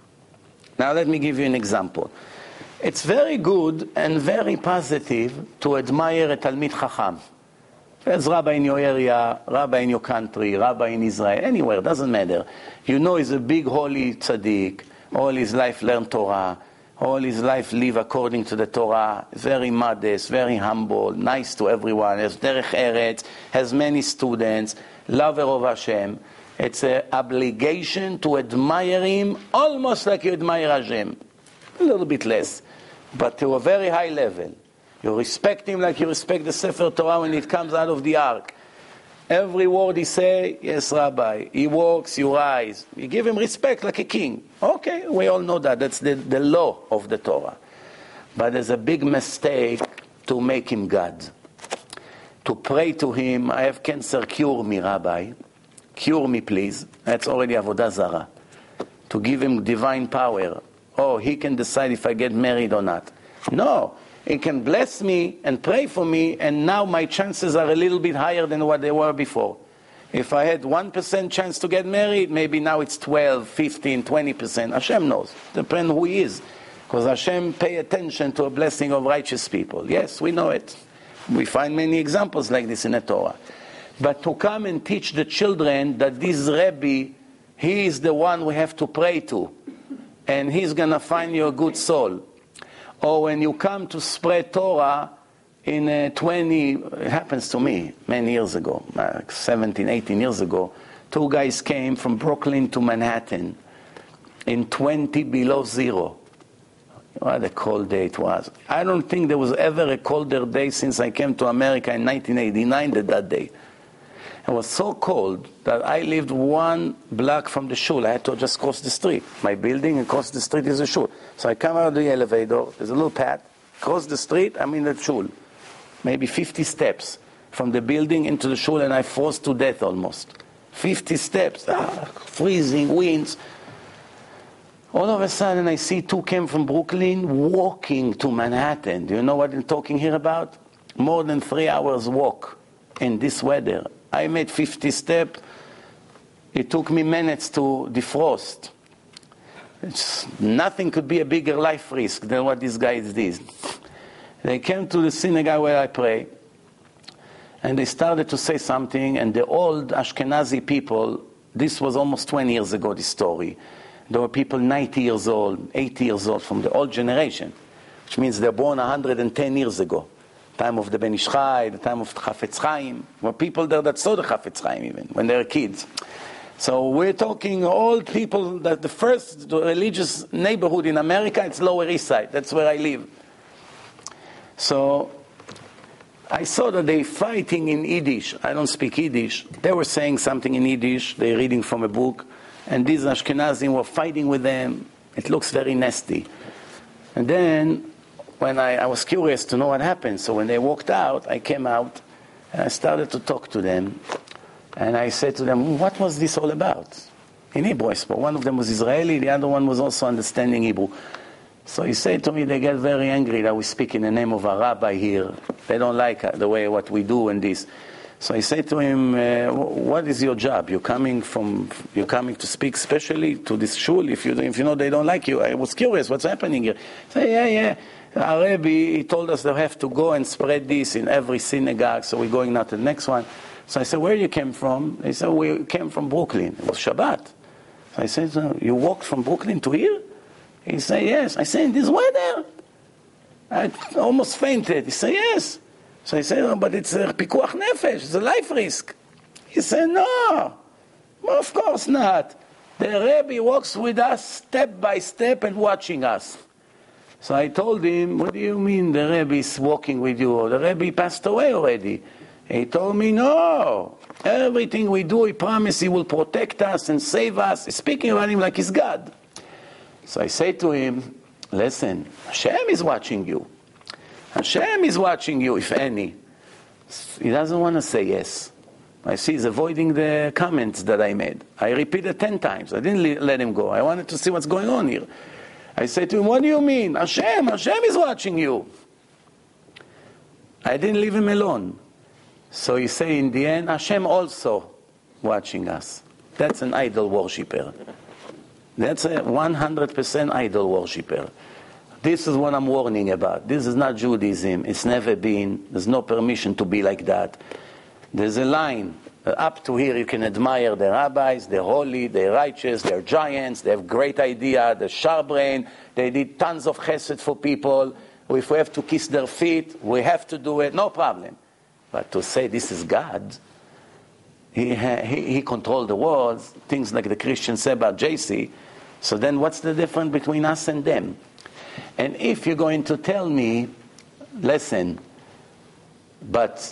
Now let me give you an example. It's very good and very positive to admire a Talmid Chacham. There's rabbi in your area, rabbi in your country, rabbi in Israel, anywhere, doesn't matter. You know he's a big holy tzaddik, all his life learned Torah, all his life live according to the Torah, very modest, very humble, nice to everyone, has derech eretz, has many students, lover of Hashem. It's an obligation to admire him almost like you admire Hashem. A little bit less, but to a very high level. You respect him like you respect the Sefer Torah when it comes out of the ark. Every word he say, yes, Rabbi. He walks, you rise. You give him respect like a king. Okay, we all know that. That's the law of the Torah. But there's a big mistake to make him God. To pray to him, I have cancer, cure me, Rabbi. Cure me, please. That's already Avodah Zarah. To give him divine power. Oh, he can decide if I get married or not. No. He can bless me and pray for me, and now my chances are a little bit higher than what they were before. If I had 1% chance to get married, maybe now it's 12, 15, 20%. Hashem knows. Depends who he is. Because Hashem pay attention to a blessing of righteous people. Yes, we know it. We find many examples like this in the Torah. But to come and teach the children that this Rebbe, he is the one we have to pray to, and he's going to find you a good soul. Or when you come to spread Torah in it happens to me many years ago, 17, 18 years ago, two guys came from Brooklyn to Manhattan in 20 below zero. What a cold day it was. I don't think there was ever a colder day since I came to America in 1989 than that day. It was so cold that I lived 1 block from the shul. I had to just cross the street. My building and across the street is a shul. So I come out of the elevator, there's a little path, cross the street, I'm in the shul. Maybe 50 steps from the building into the shul, and I froze to death almost. 50 steps, freezing winds. All of a sudden I see two came from Brooklyn walking to Manhattan. Do you know what I'm talking here about? More than 3 hours walk in this weather. I made 50 steps. It took me minutes to defrost. Nothing could be a bigger life risk than what these guys did. They came to the synagogue where I pray, and they started to say something, and the old Ashkenazi people, this was almost 20 years ago, this story. There were people 90 years old, 80 years old from the old generation, which means they're born 110 years ago. Time of the Ben Ish Chai, the time of Chafetz Chaim. There were people there that saw the Chafetz Chaim even, when they were kids. So we're talking old people, that the first religious neighborhood in America, it's Lower East Side. That's where I live. So I saw that they fighting in Yiddish. I don't speak Yiddish. They were saying something in Yiddish. They're reading from a book. And these Ashkenazim were fighting with them. It looks very nasty. And then when I was curious to know what happened, so when they walked out, I came out and I started to talk to them. And I said to them, what was this all about? In Hebrew, I spoke. One of them was Israeli, the other one was also understanding Hebrew. So he said to me, they get very angry that we speak in the name of a rabbi here. They don't like the way what we do and this. So I said to him, what is your job? You're coming to speak specially to this shul? If you know they don't like you. I was curious, what's happening here? I said, yeah. Our Rebbe, he told us they have to go and spread this in every synagogue, so we're going now to the next one. So I said, where you came from? They said, we came from Brooklyn. It was Shabbat. So I said, so you walked from Brooklyn to here? He said, yes. I said, in this weather? I almost fainted. He said, yes. So I said, oh, but it's a pikuach nefesh. It's a life risk. He said, no. Well, of course not. The Rebbe walks with us step by step and watching us. So I told him, what do you mean the Rebbe is walking with you? The Rebbe passed away already. He told me, no. Everything we do, he promised he will protect us and save us. He's speaking about him like he's God. So I say to him, listen, Hashem is watching you. Hashem is watching you, if any. He doesn't want to say yes. I see he's avoiding the comments that I made. I repeated 10 times. I didn't let him go. I wanted to see what's going on here. I said to him, what do you mean? Hashem is watching you. I didn't leave him alone. So he said in the end, Hashem also watching us. That's an idol worshipper. That's a 100% idol worshipper. This is what I'm warning about. This is not Judaism. It's never been. There's no permission to be like that. There's a line. Up to here you can admire the rabbis, they're holy, they're righteous, they're giants, they have great idea, they're sharp brain, they did tons of chesed for people. If we have to kiss their feet, we have to do it, no problem. But to say this is God, he controlled the world, things like the Christians say about JC, so then what's the difference between us and them? And if you're going to tell me, listen, but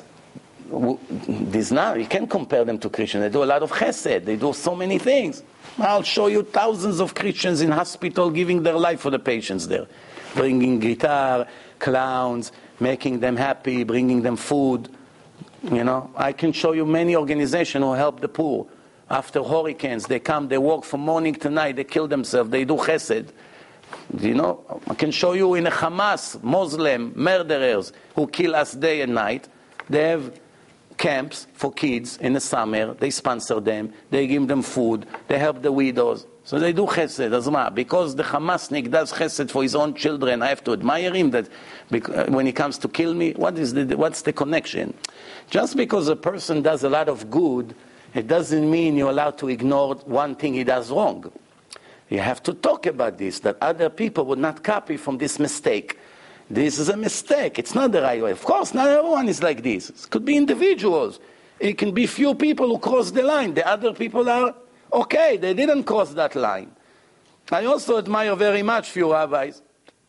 this now, you can't compare them to Christians. They do a lot of chesed. They do so many things. I'll show you thousands of Christians in hospital giving their life for the patients there. Bringing guitar, clowns, making them happy, bringing them food. You know, I can show you many organizations who help the poor. After hurricanes, they come, they work from morning to night, they kill themselves, they do chesed. You know, I can show you in a Hamas, Muslim murderers who kill us day and night. They have camps for kids in the summer, they sponsor them, they give them food, they help the widows. So they do chesed, azma. Because the Hamasnik does chesed for his own children, I have to admire him that when he comes to kill me, what's the connection? Just because a person does a lot of good, it doesn't mean you're allowed to ignore one thing he does wrong. You have to talk about this, that other people would not copy from this mistake. This is a mistake. It's not the right way. Of course, not everyone is like this. It could be individuals. It can be few people who cross the line. The other people are okay. They didn't cross that line. I also admire very much few rabbis.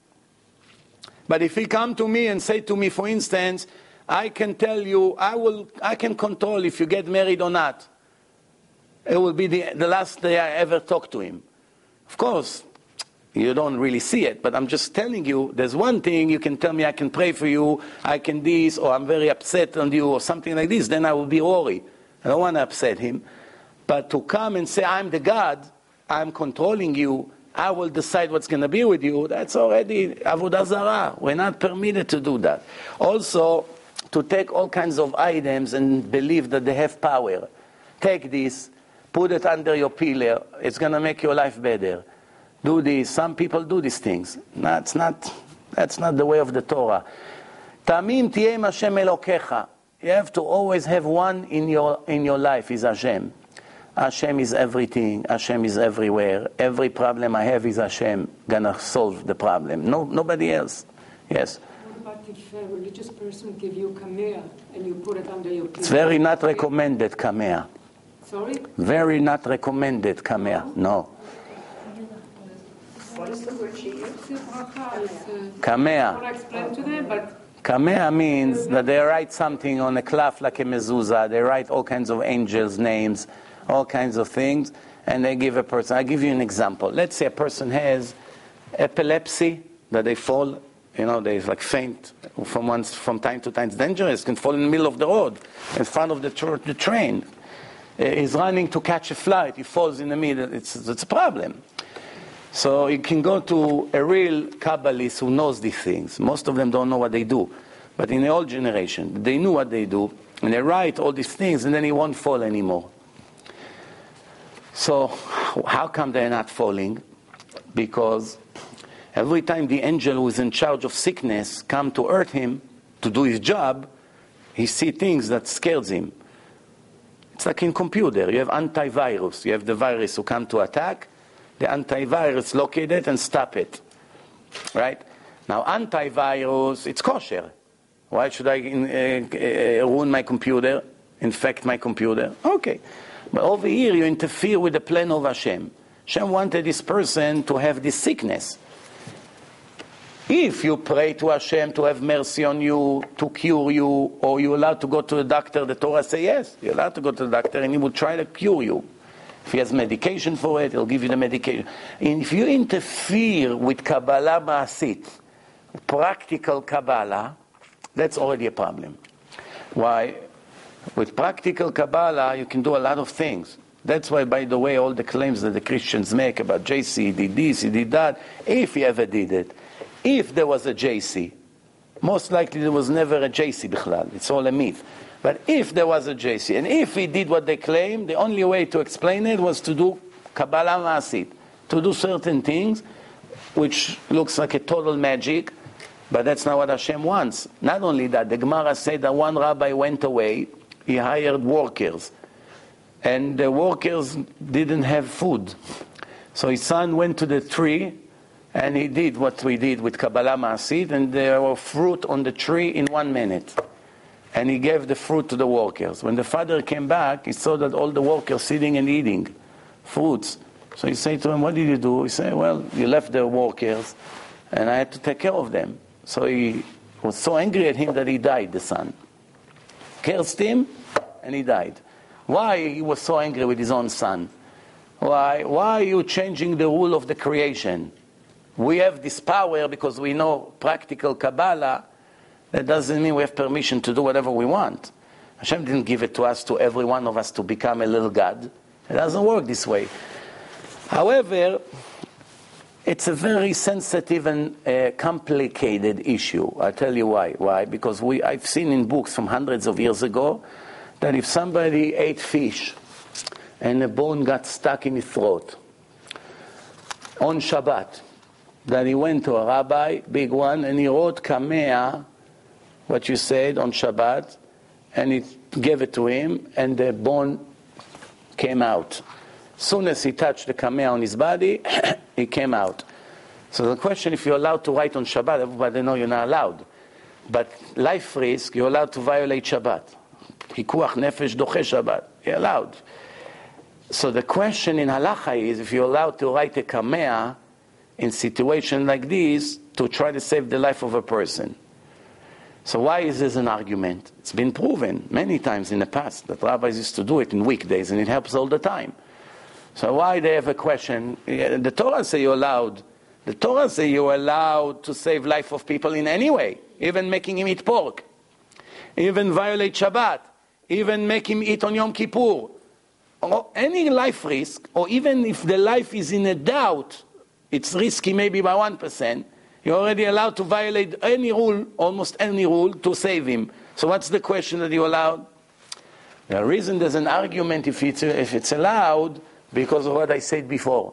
But if he come to me and say to me, for instance, I can tell you, I can control if you get married or not. It will be the last day I ever talk to him. Of course, you don't really see it, but I'm just telling you, there's one thing you can tell me, I can pray for you, I can this, or I'm very upset on you, or something like this, then I will be worried. I don't want to upset him. But to come and say, I'm the God, I'm controlling you, I will decide what's going to be with you, that's already avodah zarah. We're not permitted to do that. Also, to take all kinds of items and believe that they have power. Take this, put it under your pillar, it's going to make your life better. Do this. Some people do these things. That's not the way of the Torah. Tamim tiyem Hashem Elokecha. You have to always have one in your life is Hashem. Hashem is everything. Hashem is everywhere. Every problem I have is Hashem gonna solve the problem. Nobody else. Yes. What about if a religious person give you kamea and you put it under your pillow? It's very not recommended kamea. Sorry? Very not recommended kamea. No. What is the word she used? Kamea. I want to explain to them, but Kamea means that they write something on a cloth like a mezuzah. They write all kinds of angels' names, all kinds of things, and they give a person. I'll give you an example. Let's say a person has epilepsy, that they fall, they like faint from time to time. It's dangerous. Can fall in the middle of the road, in front of the train. He's running to catch a flight. He falls in the middle. It's a problem. So you can go to a real Kabbalist who knows these things. Most of them don't know what they do. But in the old generation, they knew what they do. And they write all these things, and then he won't fall anymore. So how come they're not falling? Because every time the angel who is in charge of sickness come to hurt him, to do his job, he sees things that scares him. It's like in computer. You have antivirus. You have the virus who come to attack. The antivirus locate it and stop it. Right? Now, antivirus, it's kosher. Why should I ruin my computer, infect my computer? Okay. But over here, you interfere with the plan of Hashem. Hashem wanted this person to have this sickness. If you pray to Hashem to have mercy on you, to cure you, or you're allowed to go to the doctor, the Torah says yes, you're allowed to go to the doctor and he will try to cure you. If he has medication for it, he'll give you the medication. And if you interfere with Kabbalah Ma'asit, practical Kabbalah, that's already a problem. Why? With practical Kabbalah, you can do a lot of things. That's why, by the way, all the claims that the Christians make about JC, he did this, he did that, if he ever did it, if there was a JC, most likely there was never a JC bichlal. It's all a myth. But if there was a JC, and if he did what they claim, the only way to explain it was to do Kabbalah Ma'asit, to do certain things, which looks like a total magic, but that's not what Hashem wants. Not only that, the Gemara said that one rabbi went away, he hired workers, and the workers didn't have food. So his son went to the tree, and he did what we did with Kabbalah Ma'asit, and there were fruit on the tree in 1 minute. And he gave the fruit to the workers. When the father came back, he saw that all the workers sitting and eating fruits. So he said to him, what did you do? He said, well, you left the workers, and I had to take care of them. So he was so angry at him that he died, the son. Cursed him, and he died. Why he was so angry with his own son? Why are you changing the rule of the creation? We have this power because we know practical Kabbalah. That doesn't mean we have permission to do whatever we want. Hashem didn't give it to us, to every one of us, to become a little God. It doesn't work this way. However, it's a very sensitive and complicated issue. I'll tell you why. Why? Because I've seen in books from hundreds of years ago that if somebody ate fish and a bone got stuck in his throat on Shabbat, that he went to a rabbi, big one, and he wrote Kamea, what you said on Shabbat, and he gave it to him, and the bone came out. Soon as he touched the Kamea on his body, it came out. So the question, if you're allowed to write on Shabbat, everybody knows you're not allowed. But life risk, you're allowed to violate Shabbat. Pikuach nefesh doche Shabbat. You're allowed. So the question in halacha is, if you're allowed to write a Kamea, in situations like this, to try to save the life of a person. So why is this an argument? It's been proven many times in the past that rabbis used to do it in weekdays, and it helps all the time. So why they have a question? The Torah say you're allowed. The Torah say you're allowed to save life of people in any way, even making him eat pork, even violate Shabbat, even make him eat on Yom Kippur, or any life risk, or even if the life is in a doubt, it's risky maybe by 1%, you're already allowed to violate any rule, almost any rule, to save him. So what's the question that you're allowed? The reason there's an argument if it's allowed, because of what I said before.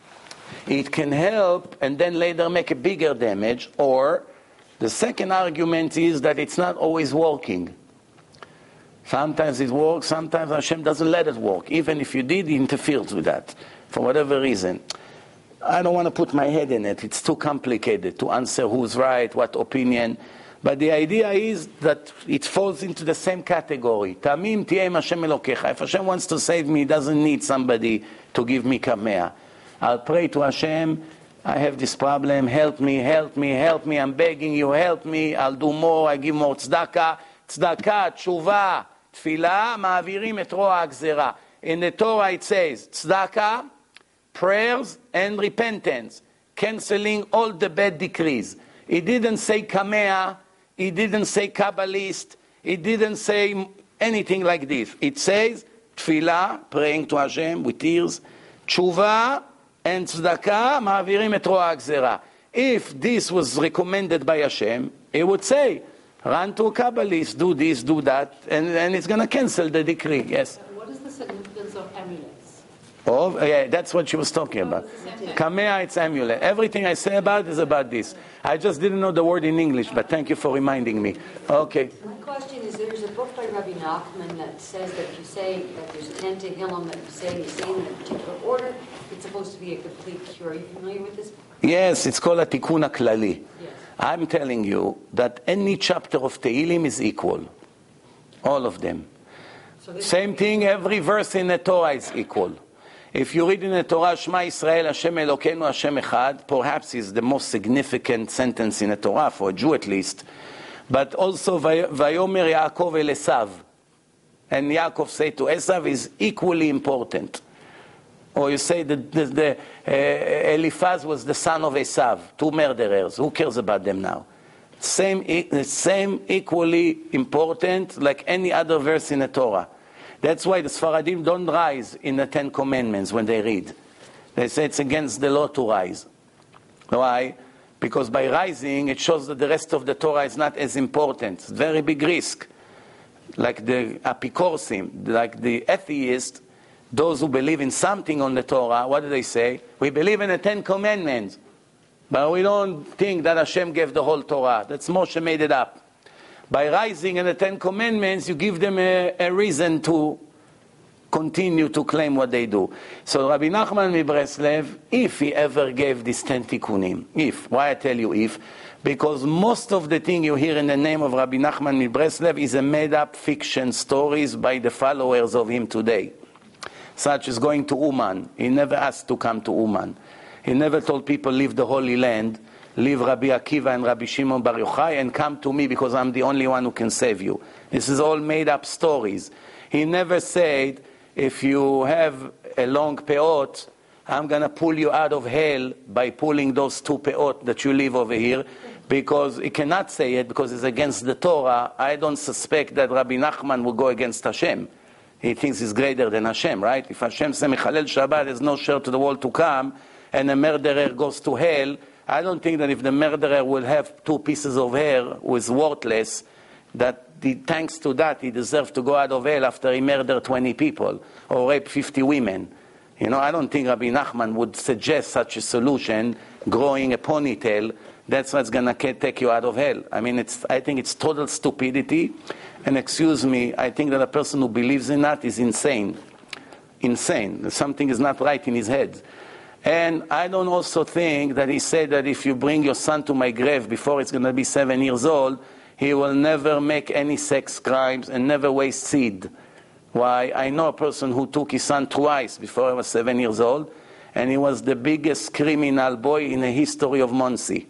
It can help and then later make a bigger damage, or the second argument is that it's not always working. Sometimes it works, sometimes Hashem doesn't let it work. Even if you did, He interferes with that, for whatever reason. I don't want to put my head in it. It's too complicated to answer who's right, what opinion. But the idea is that it falls into the same category. Tamim tiyeh Hashem Elokecha. If Hashem wants to save me, He doesn't need somebody to give me kamea. I'll pray to Hashem, I have this problem, help me, help me, help me, I'm begging you, help me, I'll do more, I give more tzedakah, tshuva, tefillah, ma'avirim et ro'a ha'gzera. In the Torah it says, tzedakah, prayers and repentance, canceling all the bad decrees. It didn't say kamea, it didn't say kabbalist, it didn't say anything like this. It says tefillah, praying to Hashem with tears, tshuva and tzedakah, ma'avirim et ro'a ha'gzera. If this was recommended by Hashem, it would say, run to a kabbalist, do this, do that, and it's going to cancel the decree. Yes? What is the significance of amulets? Oh, yeah, that's what she was talking about. Kamea, it's amulet. Everything I say about is about this. I just didn't know the word in English, but thank you for reminding me. Okay. My question is, there's a book by said Rabbi Nachman that says that if you say that there's 10 Tehillim that you say in a particular order, it's supposed to be a complete cure. Are you familiar with this? Yes, it's called a Tikkun HaKlali. Yes. I'm telling you that any chapter of Tehillim is equal. All of them. So this Same thing, every verse in the Torah is equal. If you read in the Torah, Shema Yisrael, Hashem Elokeinu, Hashem Echad, perhaps is the most significant sentence in the Torah, for a Jew at least. But also, Vayomer Yaakov El Esav. And Yaakov say to Esav is equally important. Or you say that Eliphaz was the son of Esav, two murderers. Who cares about them now? Same equally important like any other verse in the Torah. That's why the Sfaradim don't rise in the Ten Commandments when they read. They say it's against the law to rise. Why? Because by rising, it shows that the rest of the Torah is not as important. It's a very big risk. Like the Apikorsim, like the atheists, those who believe in something on the Torah, what do they say? We believe in the Ten Commandments, but we don't think that Hashem gave the whole Torah. That's Moshe made it up. By rising in the Ten Commandments, you give them a reason to continue to claim what they do. So Rabbi Nachman Mibreslev, if he ever gave these 10 tikkunim, why I tell you if? Because most of the thing you hear in the name of Rabbi Nachman Mibreslev is a made-up fiction stories by the followers of him today. Such as going to Uman. He never asked to come to Uman. He never told people leave the Holy Land, leave Rabbi Akiva and Rabbi Shimon Bar Yochai and come to me because I'm the only one who can save you. This is all made up stories. He never said, if you have a long peot, I'm going to pull you out of hell by pulling those 2 peot that you live over here, because he cannot say it because it's against the Torah. I don't suspect that Rabbi Nachman will go against Hashem. He thinks he's greater than Hashem, right? If Hashem says, Mechalel Shabbat, there's no share to the world to come, and a murderer goes to hell, I don't think that if the murderer will have 2 pieces of hair who is worthless, that thanks to that he deserves to go out of hell after he murdered 20 people or raped 50 women. You know, I don't think Rabbi Nachman would suggest such a solution, growing a ponytail, that's what's going to take you out of hell. I mean, I think it's total stupidity. And excuse me, I think that a person who believes in that is insane. Insane. Something is not right in his head. And I don't also think that he said that if you bring your son to my grave before it's going to be 7 years old, he will never make any sex crimes and never waste seed. Why? I know a person who took his son twice before he was 7 years old, and he was the biggest criminal boy in the history of Monsey.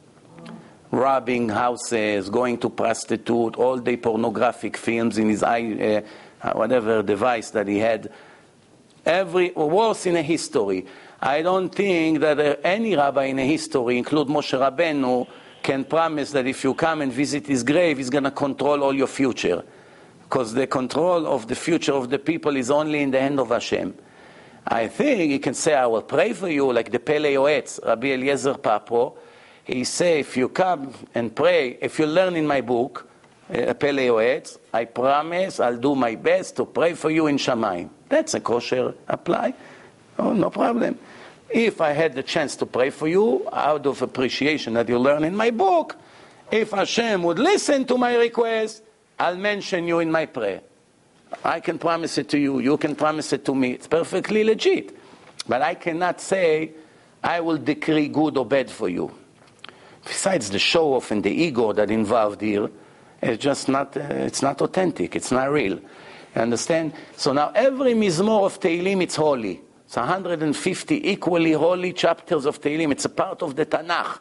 Robbing houses, going to prostitute, all the pornographic films in his whatever device that he had. Worse in a history. I don't think that any rabbi in a history, including Moshe Rabbeinu, can promise that if you come and visit his grave, he's going to control all your future. Because the control of the future of the people is only in the hand of Hashem. I think he can say, I will pray for you, like the Pele Yoetz, Rabbi Eliezer Papo. He say, if you come and pray, if you learn in my book, Pele Yoetz, I promise I'll do my best to pray for you in Shamayim. That's a kosher apply. Oh, no problem. If I had the chance to pray for you, out of appreciation that you learn in my book, if Hashem would listen to my request, I'll mention you in my prayer. I can promise it to you. You can promise it to me. It's perfectly legit. But I cannot say, I will decree good or bad for you. Besides the show-off and the ego that involved here, it's just not, it's not authentic. It's not real. You understand? So now every Mizmor of Tehillim, it's holy. It's 150 equally holy chapters of Tehillim. It's a part of the Tanakh.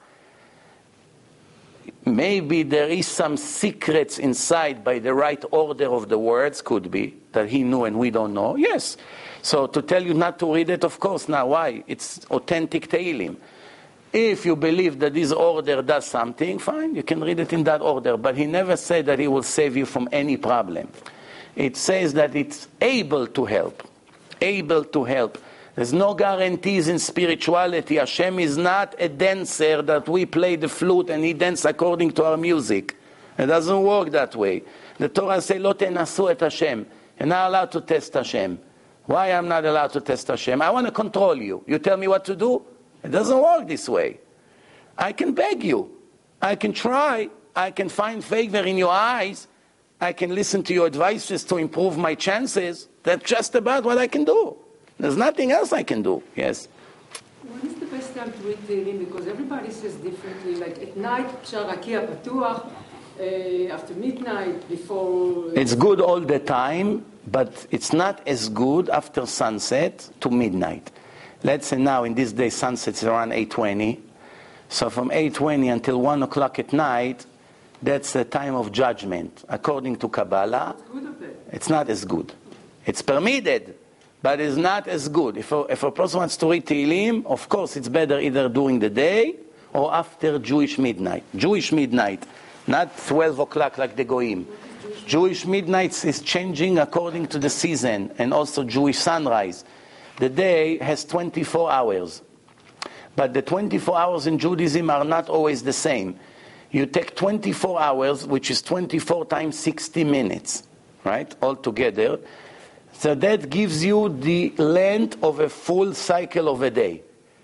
Maybe there is some secrets inside by the right order of the words, could be, that he knew and we don't know. Yes. So to tell you not to read it, of course. Now, why? It's authentic Tehillim. If you believe that this order does something, fine, you can read it in that order. But he never said that he will save you from any problem. It says that it's able to help. Able to help. There's no guarantees in spirituality. Hashem is not a dancer that we play the flute and he dances according to our music. It doesn't work that way. The Torah says, Lo tenasu et Hashem. You're not allowed to test Hashem. Why I'm not allowed to test Hashem? I want to control you. You tell me what to do? It doesn't work this way. I can beg you. I can try. I can find favor in your eyes. I can listen to your advices to improve my chances. That's just about what I can do. There's nothing else I can do. Yes? When is the best time to read Tehillim? Because everybody says differently. Like at night, Sharakia Patuach, after midnight, before... It's good all the time, but it's not as good after sunset to midnight. Let's say now, in this day, sunset is around 8:20. So from 8:20 until 1 o'clock at night, that's the time of judgment. According to Kabbalah, it's not as good. It's permitted, but it's not as good. If a person wants to read Tehillim, of course it's better either during the day or after Jewish midnight. Jewish midnight, not 12 o'clock like the Goyim. Jewish midnight is changing according to the season, and also Jewish sunrise. The day has 24 hours. But the 24 hours in Judaism are not always the same. You take 24 hours, which is 24 times 60 minutes, right, altogether. So that gives you the length of a full cycle of a day.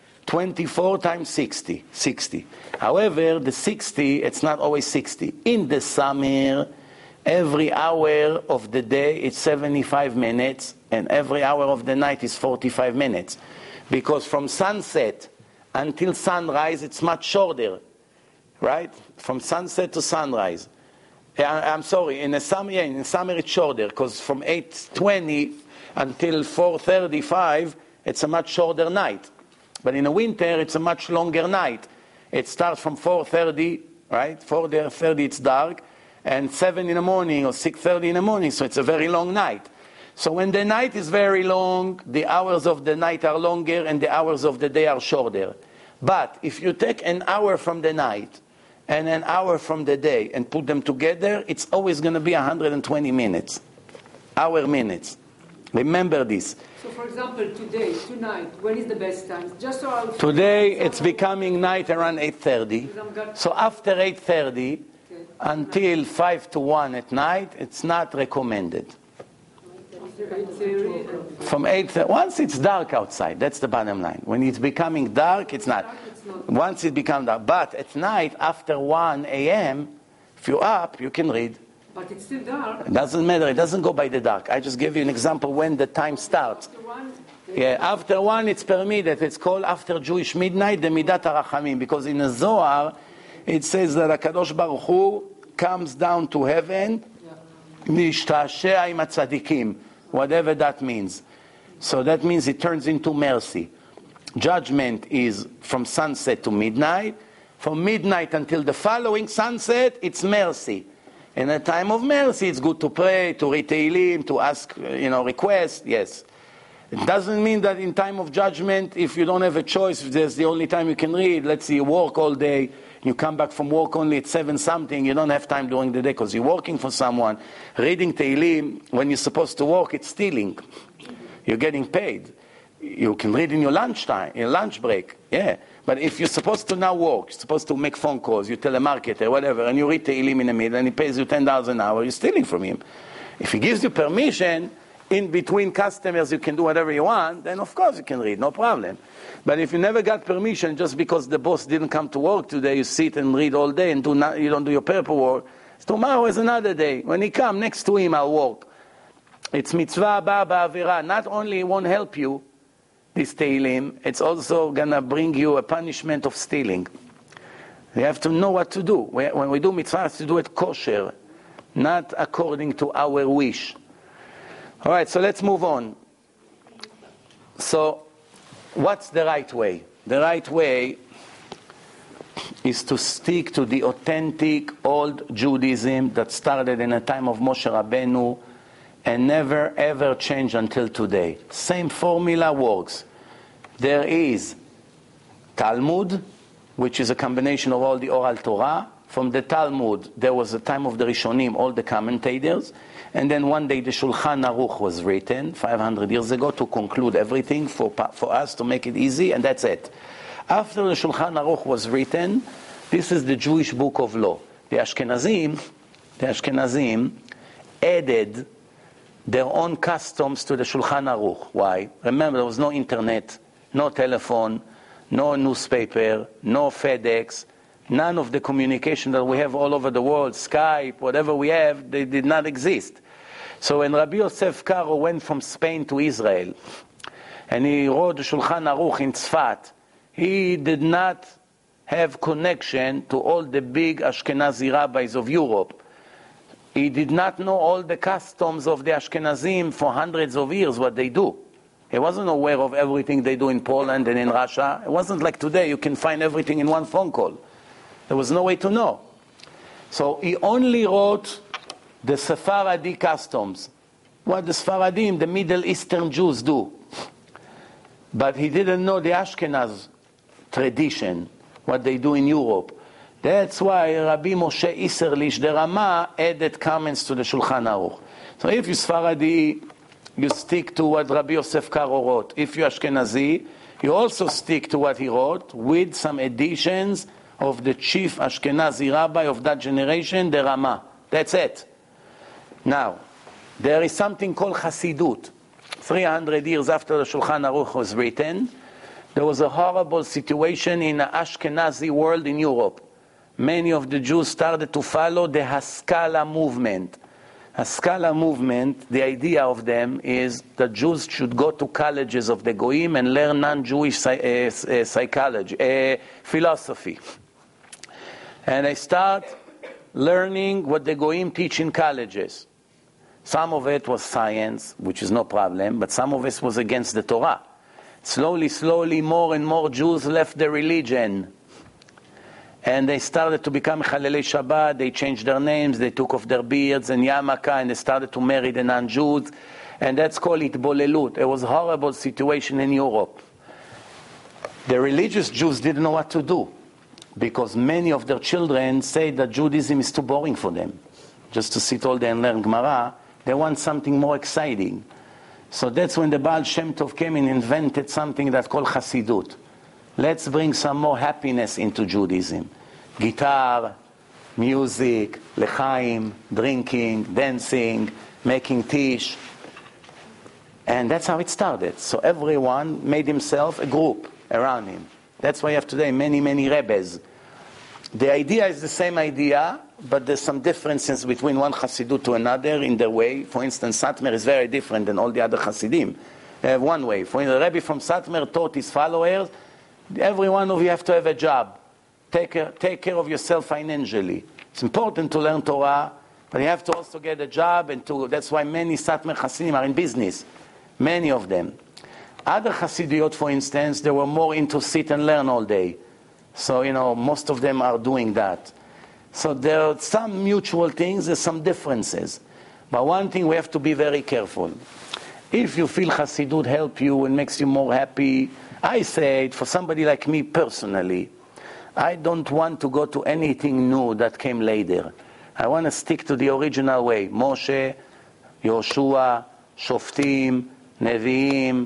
24 times 60. However, the 60, it's not always 60. In the summer, every hour of the day is 75 minutes, and every hour of the night is 45 minutes. Because from sunset until sunrise, it's much shorter, right? From sunset to sunrise. I'm sorry, in the summer it's shorter, because from 8:20 until 4:35, it's a much shorter night. But in the winter, it's a much longer night. It starts from 4:30, right? 4:30 it's dark, and 7 in the morning or 6:30 in the morning, so it's a very long night. So when the night is very long, the hours of the night are longer and the hours of the day are shorter. But if you take an hour from the night and an hour from the day and put them together, it's always going to be 120 minutes. Hour minutes. Remember this. So for example, tonight, when is the best time? Just so I'll... Today it's becoming night around 8:30. So after 8:30 until 5 to 1 at night, it's not recommended. From 8, once it's dark outside, that's the bottom line. When it's becoming dark, it's not. Once it becomes dark. But at night, after 1 a.m., if you're up, you can read. But it's still dark. It doesn't matter. It doesn't go by the dark. I just gave you an example when the time starts. After 1, it's permitted. It's called after Jewish midnight, the Midat HaRachamim. Because in the Zohar, it says that HaKadosh Baruch Hu comes down to heaven, Nishtashea im HaTzadikim. Whatever that means. So that means it turns into mercy. Judgment is from sunset to midnight. From midnight until the following sunset, it's mercy. In a time of mercy, it's good to pray, to read Tehillim, to ask, requests, yes. It doesn't mean that in time of judgment, if you don't have a choice, if there's the only time you can read, let's say you work all day, you come back from work only at 7-something, you don't have time during the day because you're working for someone. Reading Tehillim, when you're supposed to work, it's stealing. You're getting paid. You can read in your lunchtime, in your lunch break, yeah. But if you're supposed to now work, you're supposed to make phone calls, you telemarketer, whatever, and you read Tehillim in the middle, and he pays you $10 an hour, you're stealing from him. If he gives you permission, in between customers you can do whatever you want, then of course you can read, no problem. But if you never got permission just because the boss didn't come to work today, you sit and read all day and you don't do your paperwork, tomorrow is another day. When he comes, next to him I'll work. It's mitzvah ba ba'avira. Not only it won't help you, this Tehillim, it's also going to bring you a punishment of stealing. You have to know what to do. When we do mitzvah, we have to do it kosher, not according to our wish. All right, so let's move on. So, what's the right way? The right way is to stick to the authentic old Judaism that started in the time of Moshe Rabbeinu and never ever changed until today. Same formula works. There is Talmud, which is a combination of all the oral Torah. From the Talmud, there was a time of the Rishonim, all the commentators. And then one day the Shulchan Aruch was written 500 years ago to conclude everything for us, to make it easy, and that's it. After the Shulchan Aruch was written, this is the Jewish book of law. The Ashkenazim added their own customs to the Shulchan Aruch. Why? Remember, there was no internet, no telephone, no newspaper, no FedEx, None of the communication that we have all over the world, Skype, whatever we have, they did not exist. So when Rabbi Yosef Karo went from Spain to Israel, and he wrote the Shulchan Aruch in Tzfat, he did not have connection to all the big Ashkenazi rabbis of Europe. He did not know all the customs of the Ashkenazim for hundreds of years, what they do. He wasn't aware of everything they do in Poland and in Russia. It wasn't like today, you can find everything in one phone call. There was no way to know. So he only wrote the Sephardi customs, what the Sephardim, the Middle Eastern Jews do. But he didn't know the Ashkenaz tradition, what they do in Europe. That's why Rabbi Moshe Isserlich, the Rama, added comments to the Shulchan Aruch. So if you Sephardi, you stick to what Rabbi Yosef Karo wrote. If you Ashkenazi, you also stick to what he wrote, with some additions of the chief Ashkenazi rabbi of that generation, the Rama. That's it. Now, there is something called Hasidut. 300 years after the Shulchan Aruch was written, there was a horrible situation in the Ashkenazi world in Europe. Many of the Jews started to follow the Haskalah movement. Haskalah movement, the idea of them is that Jews should go to colleges of the Goyim and learn non-Jewish psychology, philosophy. And they start learning what the Goyim teach in colleges. Some of it was science, which is no problem, but some of it was against the Torah. Slowly, more and more Jews left the religion. And they started to become Chalelei Shabbat, they changed their names, they took off their beards and yarmulke, and they started to marry the non-Jews. And that's called Itbolelut. It was a horrible situation in Europe. The religious Jews didn't know what to do, because many of their children say that Judaism is too boring for them. Just to sit all day and learn Gemara, they want something more exciting. So that's when the Baal Shem Tov came and invented something that's called Hasidut. Let's bring some more happiness into Judaism. Guitar, music, lechaim, drinking, dancing, making tish. And that's how it started. So everyone made himself a group around him. That's why you have today many Rebbes. The idea is the same idea, but there's some differences between one Hasidut to another in their way. For instance, Satmar is very different than all the other Hasidim. They have one way. For instance, the Rebbe from Satmar taught his followers, every one of you have to have a job. Take care of yourself financially. It's important to learn Torah, but you have to also get a job. That's why many Satmar Hasidim are in business. Many of them. Other Hasidiyot, for instance, they were more into sit and learn all day. So, most of them are doing that. So there are some mutual things, there's some differences. But one thing we have to be very careful. If you feel Hasidut help you and makes you more happy, I say it for somebody like me personally, I don't want to go to anything new that came later. I want to stick to the original way. Moshe, Yoshua, Shoftim, Nevi'im,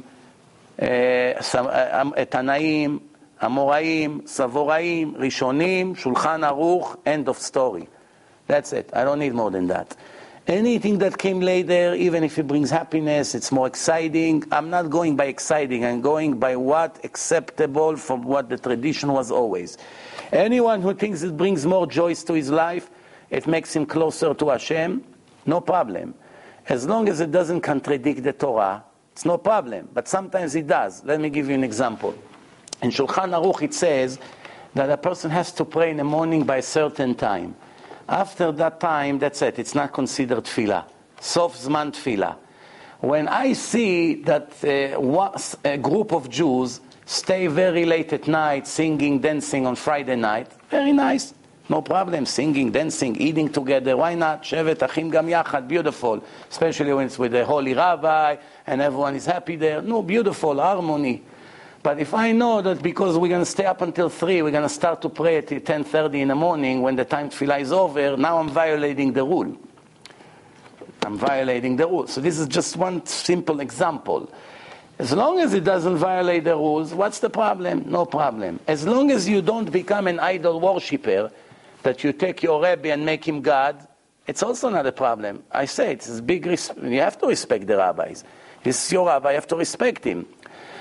Tanaim, Amoraim, Savoraim, Rishonim, Shulchan Aruch, end of story. That's it. I don't need more than that. Anything that came later, even if it brings happiness, it's more exciting. I'm not going by exciting. I'm going by what acceptable from what the tradition was always. Anyone who thinks it brings more joys to his life, it makes him closer to Hashem, no problem. As long as it doesn't contradict the Torah, it's no problem. But sometimes it does. Let me give you an example. In Shulchan Aruch it says that a person has to pray in the morning by a certain time. After that time, that's it. It's not considered tefillah. Sof zman tefillah. When I see that a group of Jews stay very late at night, singing, dancing on Friday night, very nice. No problem. Singing, dancing, eating together. Why not? Shevet achim gam yachad. Beautiful. Especially when it's with the holy rabbi and everyone is happy there. No, beautiful. Harmony. But if I know that because we're going to stay up until 3, we're going to start to pray at 10:30 in the morning when the time tefillah is over, now I'm violating the rule. I'm violating the rule. So this is just one simple example. As long as it doesn't violate the rules, what's the problem? No problem. As long as you don't become an idol worshipper, that you take your Rebbe and make him God, it's also not a problem. I say it's a big you have to respect the rabbis. This is your rabbi, you have to respect him.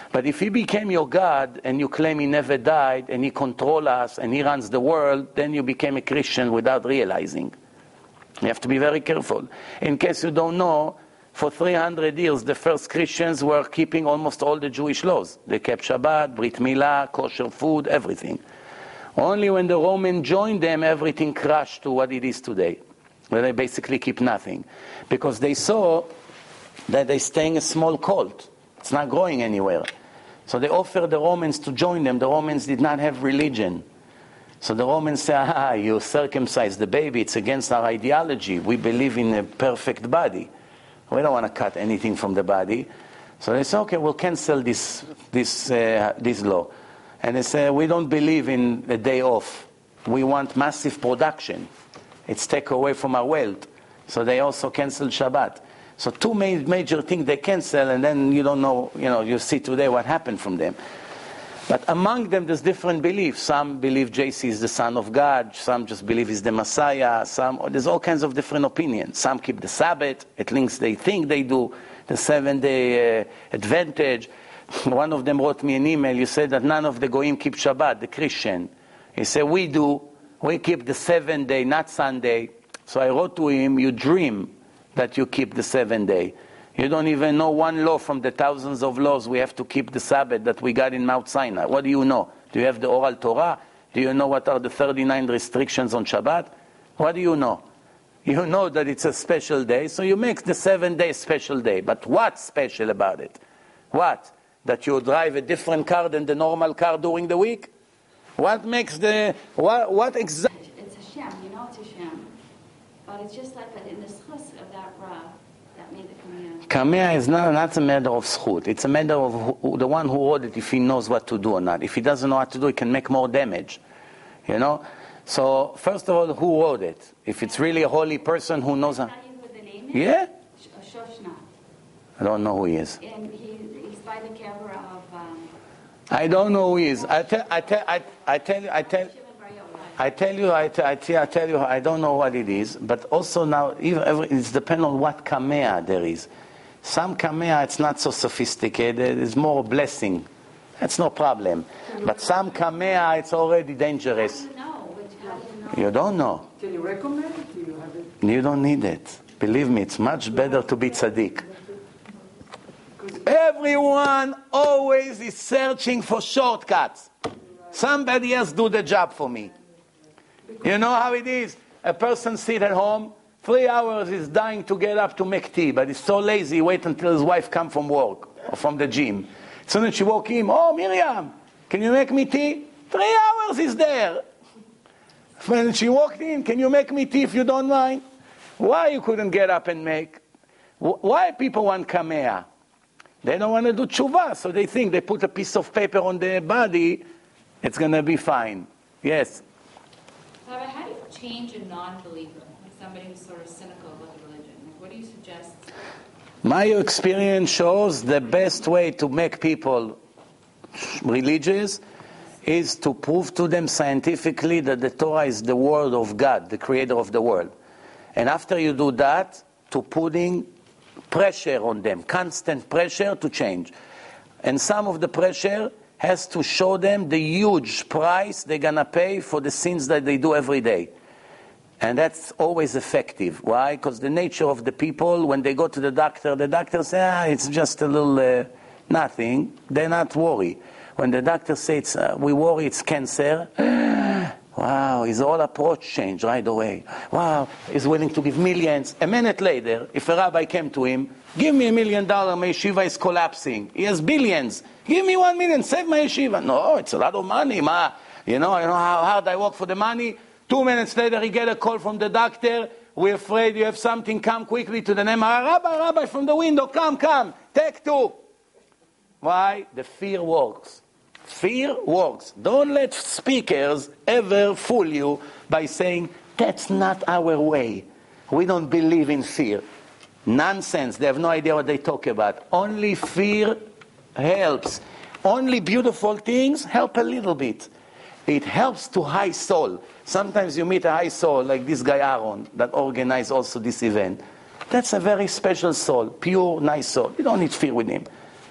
But if he became your God and you claim he never died and he controls us and he runs the world, then you became a Christian without realizing. You have to be very careful. In case you don't know, for 300 years the first Christians were keeping almost all the Jewish laws. They kept Shabbat, Brit Milah, kosher food, everything. Only when the Romans joined them, everything crashed to what it is today, where they basically keep nothing. Because they saw that they're staying a small cult. It's not going anywhere. So they offered the Romans to join them. The Romans did not have religion. So the Romans say, you circumcise the baby, it's against our ideology. We believe in a perfect body. We don't want to cut anything from the body. So they say, okay, we'll cancel this law. And they say, we don't believe in a day off. We want massive production. It's take away from our wealth. So they also canceled Shabbat. So two major things they cancel, and then you don't know, you see today what happened from them. But among them, there's different beliefs. Some believe JC is the Son of God. Some just believe he's the Messiah. There's all kinds of different opinions. Some keep the Sabbath. At least they think they do. The 7-day advantage. One of them wrote me an email. You said that none of the Goyim keep Shabbat, the Christian. He said, we do. We keep the 7-day, not Sunday. So I wrote to him, you dream that you keep the 7-day. You don't even know one law from the thousands of laws we have to keep the Sabbath that we got in Mount Sinai. What do you know? Do you have the oral Torah? Do you know what are the 39 restrictions on Shabbat? What do you know? You know that it's a special day, so you make the 7-day special day. But what's special about it? What? That you drive a different car than the normal car during the week? What makes what exactly? It's a sham, it's a sham. But it's just like that in the schus of that Ra that made the Kamea. Kamea is not a matter of schut. It's a matter of the one who wrote it, if he knows what to do or not. If he doesn't know what to do, he can make more damage. So, first of all, who wrote it? If it's really a holy person who knows... Can I tell you who the name is? Yeah? Shoshna. I don't know who he is. And he's by the cover of... I don't know who he is. I tell you, I don't know what it is, but also now, it depends on what kamea there is. Some kamea, it's not so sophisticated, it's more blessing. That's no problem. But some kamea, it's already dangerous. How do you know? You don't know. Can you recommend? Do you have it? You don't need it. Believe me, it's much better to be tzaddik. Everyone always is searching for shortcuts. Somebody else do the job for me. You know how it is? A person sit at home, 3 hours is dying to get up to make tea, but he's so lazy, wait until his wife comes from work or from the gym. As soon as she walk in, oh, Miriam, can you make me tea? 3 hours is there. When she walked in, can you make me tea if you don't mind? Why you couldn't get up and make? Why people want kamea? They don't want to do tshuva, so they think they put a piece of paper on their body, it's going to be fine. Yes? Rabbi, how do you change a non-believer, like somebody who's sort of cynical about the religion? What do you suggest? My experience shows the best way to make people religious is to prove to them scientifically that the Torah is the word of God, the creator of the world. And after you do that, to putting pressure on them, constant pressure to change. And some of the pressure has to show them the huge price they're going to pay for the sins that they do every day. And that's always effective. Why? Because the nature of the people, when they go to the doctor says, it's just a little nothing. They're not worried. When the doctor says, we worry it's cancer, wow, his whole approach changed right away. Wow, he's willing to give millions. A minute later, if a rabbi came to him, give me $1 million, my yeshiva is collapsing. He has billions. Give me 1 million, save my yeshiva. No, it's a lot of money, ma. You know how hard I work for the money? 2 minutes later, he get a call from the doctor. We're afraid you have something. Come quickly to the name. Rabbi, from the window. Come. Take 2. Why? The fear works. Fear works. Don't let speakers ever fool you by saying, that's not our way. We don't believe in fear. Nonsense. They have no idea what they talk about. Only fear helps. Only beautiful things help a little bit. It helps to high soul. Sometimes you meet a high soul like this guy Aaron that organized also this event. That's a very special soul, pure, nice soul. You don't need fear with him.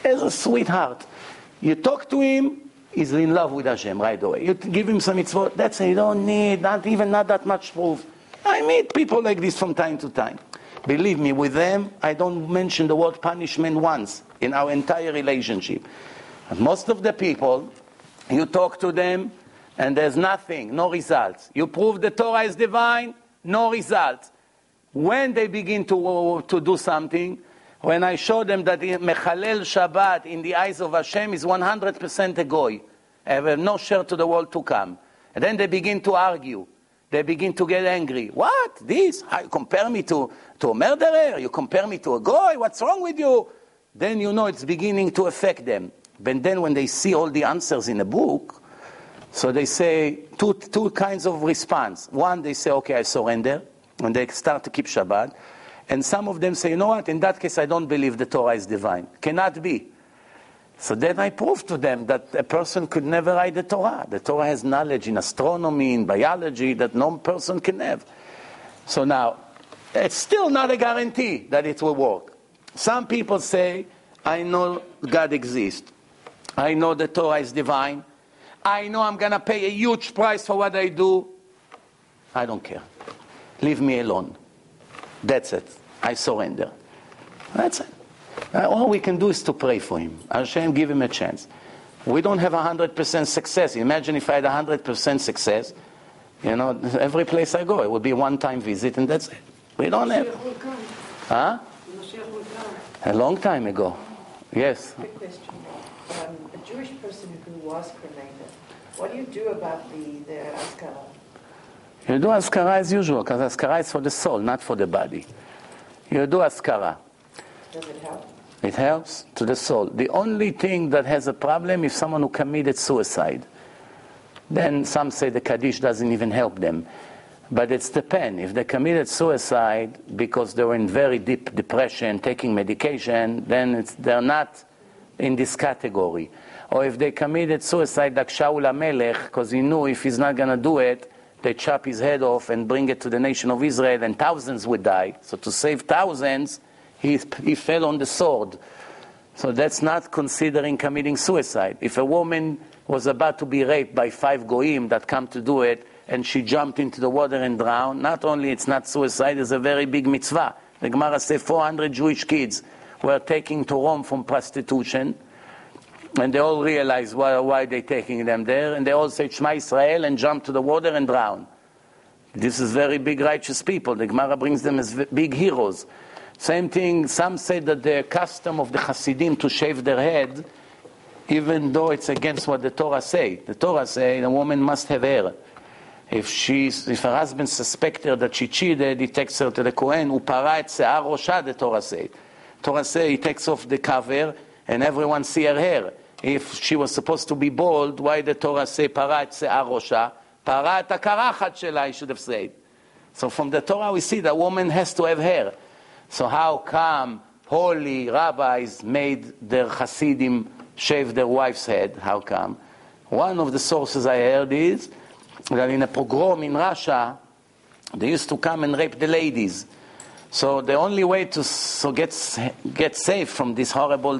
He's a sweetheart. You talk to him, he's in love with Hashem right away. You give him some mitzvot, that's it. You don't need, not that much proof. I meet people like this from time to time. Believe me, with them, I don't mention the word punishment once in our entire relationship. And most of the people, you talk to them, and there's nothing, no results. You prove the Torah is divine, no results. When they begin to do something, when I show them that Mechalel Shabbat in the eyes of Hashem is 100% a goy, have no share to the world to come. And then they begin to argue. They begin to get angry. What? This? You compare me to a murderer? You compare me to a goy? What's wrong with you? Then you know it's beginning to affect them. But then when they see all the answers in a book, so they say two kinds of response. One, they say, okay, I surrender. And they start to keep Shabbat. And some of them say, you know what, in that case I don't believe the Torah is divine. Cannot be. So then I prove to them that a person could never write the Torah. The Torah has knowledge in astronomy, in biology, that no person can have. So now, it's still not a guarantee that it will work. Some people say, I know God exists. I know the Torah is divine. I know I'm going to pay a huge price for what I do. I don't care. Leave me alone. That's it. I surrender. That's it. All we can do is to pray for him. Hashem, give him a chance. We don't have 100% success. Imagine if I had 100% success. You know, every place I go, it would be a one-time visit and that's it. We don't have. Huh? A long time ago. Yes. Quick question. A Jewish person who was cremated, what do you do about the Askara? You do Askara as usual, because Askara is for the soul, not for the body. You do Askara. Does it help? It helps to the soul. The only thing that has a problem is someone who committed suicide. Then some say the Kaddish doesn't even help them. But it's depends. If they committed suicide because they were in very deep depression, taking medication, then they're not in this category. Or if they committed suicide like Shaul HaMelech, because he knew if he's not going to do it, they chop his head off and bring it to the nation of Israel and thousands would die. So to save thousands, he fell on the sword. So that's not considering committing suicide. If a woman was about to be raped by 5 goyim that come to do it, and she jumped into the water and drowned, not only it's not suicide, it's a very big mitzvah. The Gemara says 400 Jewish kids were taken to Rome from prostitution, and they all realize why they're taking them there, and they all say Shema Israel and jump to the water and drown. This is very big righteous people. The Gemara brings them as big heroes. Same thing, some say that the custom of the Hasidim to shave their head, even though it's against what the Torah say. The Torah say the woman must have hair. If her husband suspects her that she cheated, he takes her to the Kohen, upara et se'ar rosha, the Torah say. Torah say he takes off the cover and everyone see her hair. If she was supposed to be bald, why the Torah say para et se'ar rosha? Para et hakarachat shela, he should have said. So from the Torah we see that woman has to have hair. So how come holy rabbis made their Hasidim shave their wife's head? How come? One of the sources I heard is that in a pogrom in Russia, they used to come and rape the ladies. So the only way to get safe from this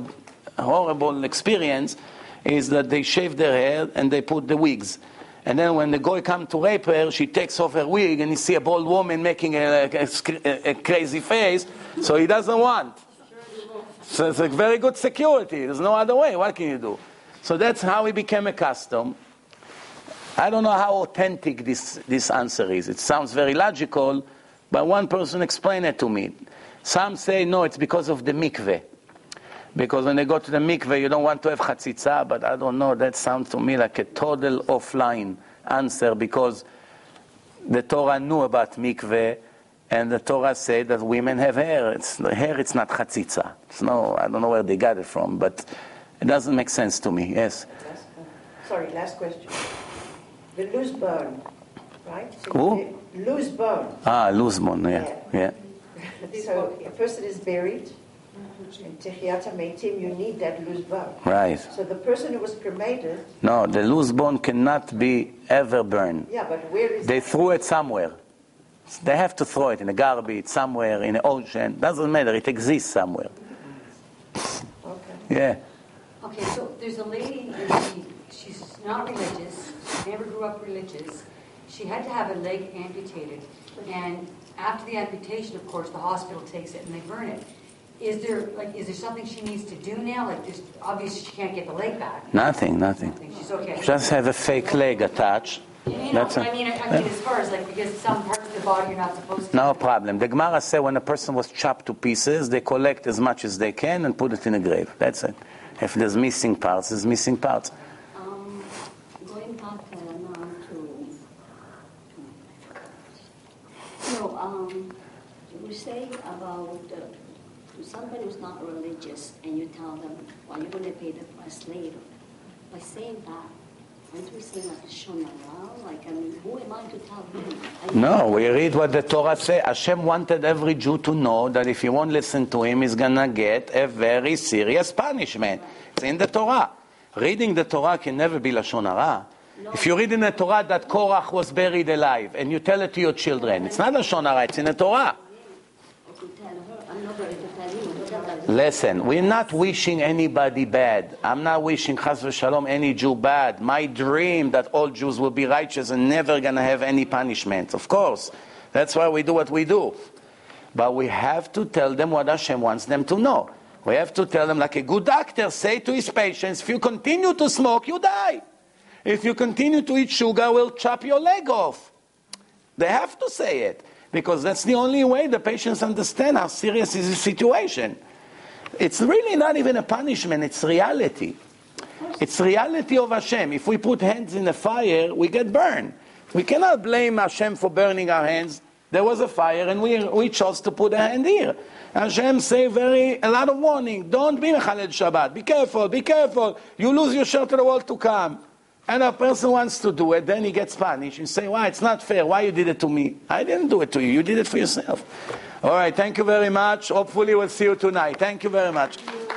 horrible experience is that they shave their hair and they put the wigs. And then when the guy comes to rape her, she takes off her wig and you see a bald woman making a crazy face, so he doesn't want. So it's a very good security. There's no other way. What can you do? So that's how it became a custom. I don't know how authentic this answer is. It sounds very logical, but one person explained it to me. Some say, no, it's because of the mikveh. Because when they go to the mikveh, you don't want to have chatzitza, but I don't know, that sounds to me like a total offline answer, because the Torah knew about mikveh, and the Torah said that women have hair. It's not chatzitza. I don't know where they got it from, but it doesn't make sense to me. Yes? Last question. The loose bone, right? So Who? Loose bone. Loose bone, yeah. So a person is buried, in Techiyat HaMeitim, you need that loose bone. Right. So the person who was cremated... No, the loose bone cannot be ever burned. Yeah, but where is They threw it somewhere. They have to throw it in the garbage, somewhere, in the ocean. Doesn't matter, it exists somewhere. Okay. Yeah. Okay, so there's a lady, she's not religious, she never grew up religious. She had to have a leg amputated, and after the amputation, of course, the hospital takes it and they burn it. Is there something she needs to do now? Like, there's, obviously she can't get the leg back. Nothing. She's okay. Just have a fake leg attached. That's I mean, as far as like, because some parts of the body you're not supposed to. No problem. The Gemara said when a person was chopped to pieces, they collect as much as they can and put it in a grave. That's it. If there's missing parts, there's missing parts. Going back now so you say about somebody who's not religious and you tell them, well, you're going to pay the price later. By saying that, aren't we saying like Shona Ra? Like, I mean, who am I to tell him? No, we read what the Torah says. Hashem wanted every Jew to know that if he won't listen to him, he's going to get a very serious punishment. It's in the Torah. Reading the Torah can never be Lashon Hara. If you read in the Torah that Korach was buried alive, and you tell it to your children, it's not Lashon Hara, it's in the Torah. Listen, we're not wishing anybody bad. I'm not wishing Chas v'Shalom any Jew bad. My dream that all Jews will be righteous and never going to have any punishment. Of course. That's why we do what we do. But we have to tell them what Hashem wants them to know. We have to tell them, like a good doctor, say to his patients, if you continue to smoke, you die. If you continue to eat sugar, we'll chop your leg off. They have to say it. Because that's the only way the patients understand how serious is the situation. It's really not even a punishment, it's reality. It's reality of Hashem. If we put hands in a fire, we get burned. We cannot blame Hashem for burning our hands. There was a fire and we chose to put a hand here. Hashem say a lot of warning. Don't be Mechalel Shabbat. Be careful, be careful. You lose your share to the world to come. And a person wants to do it, then he gets punished. You say, why? It's not fair. Why you did it to me? I didn't do it to you. You did it for yourself. All right, thank you very much. Hopefully we'll see you tonight. Thank you very much.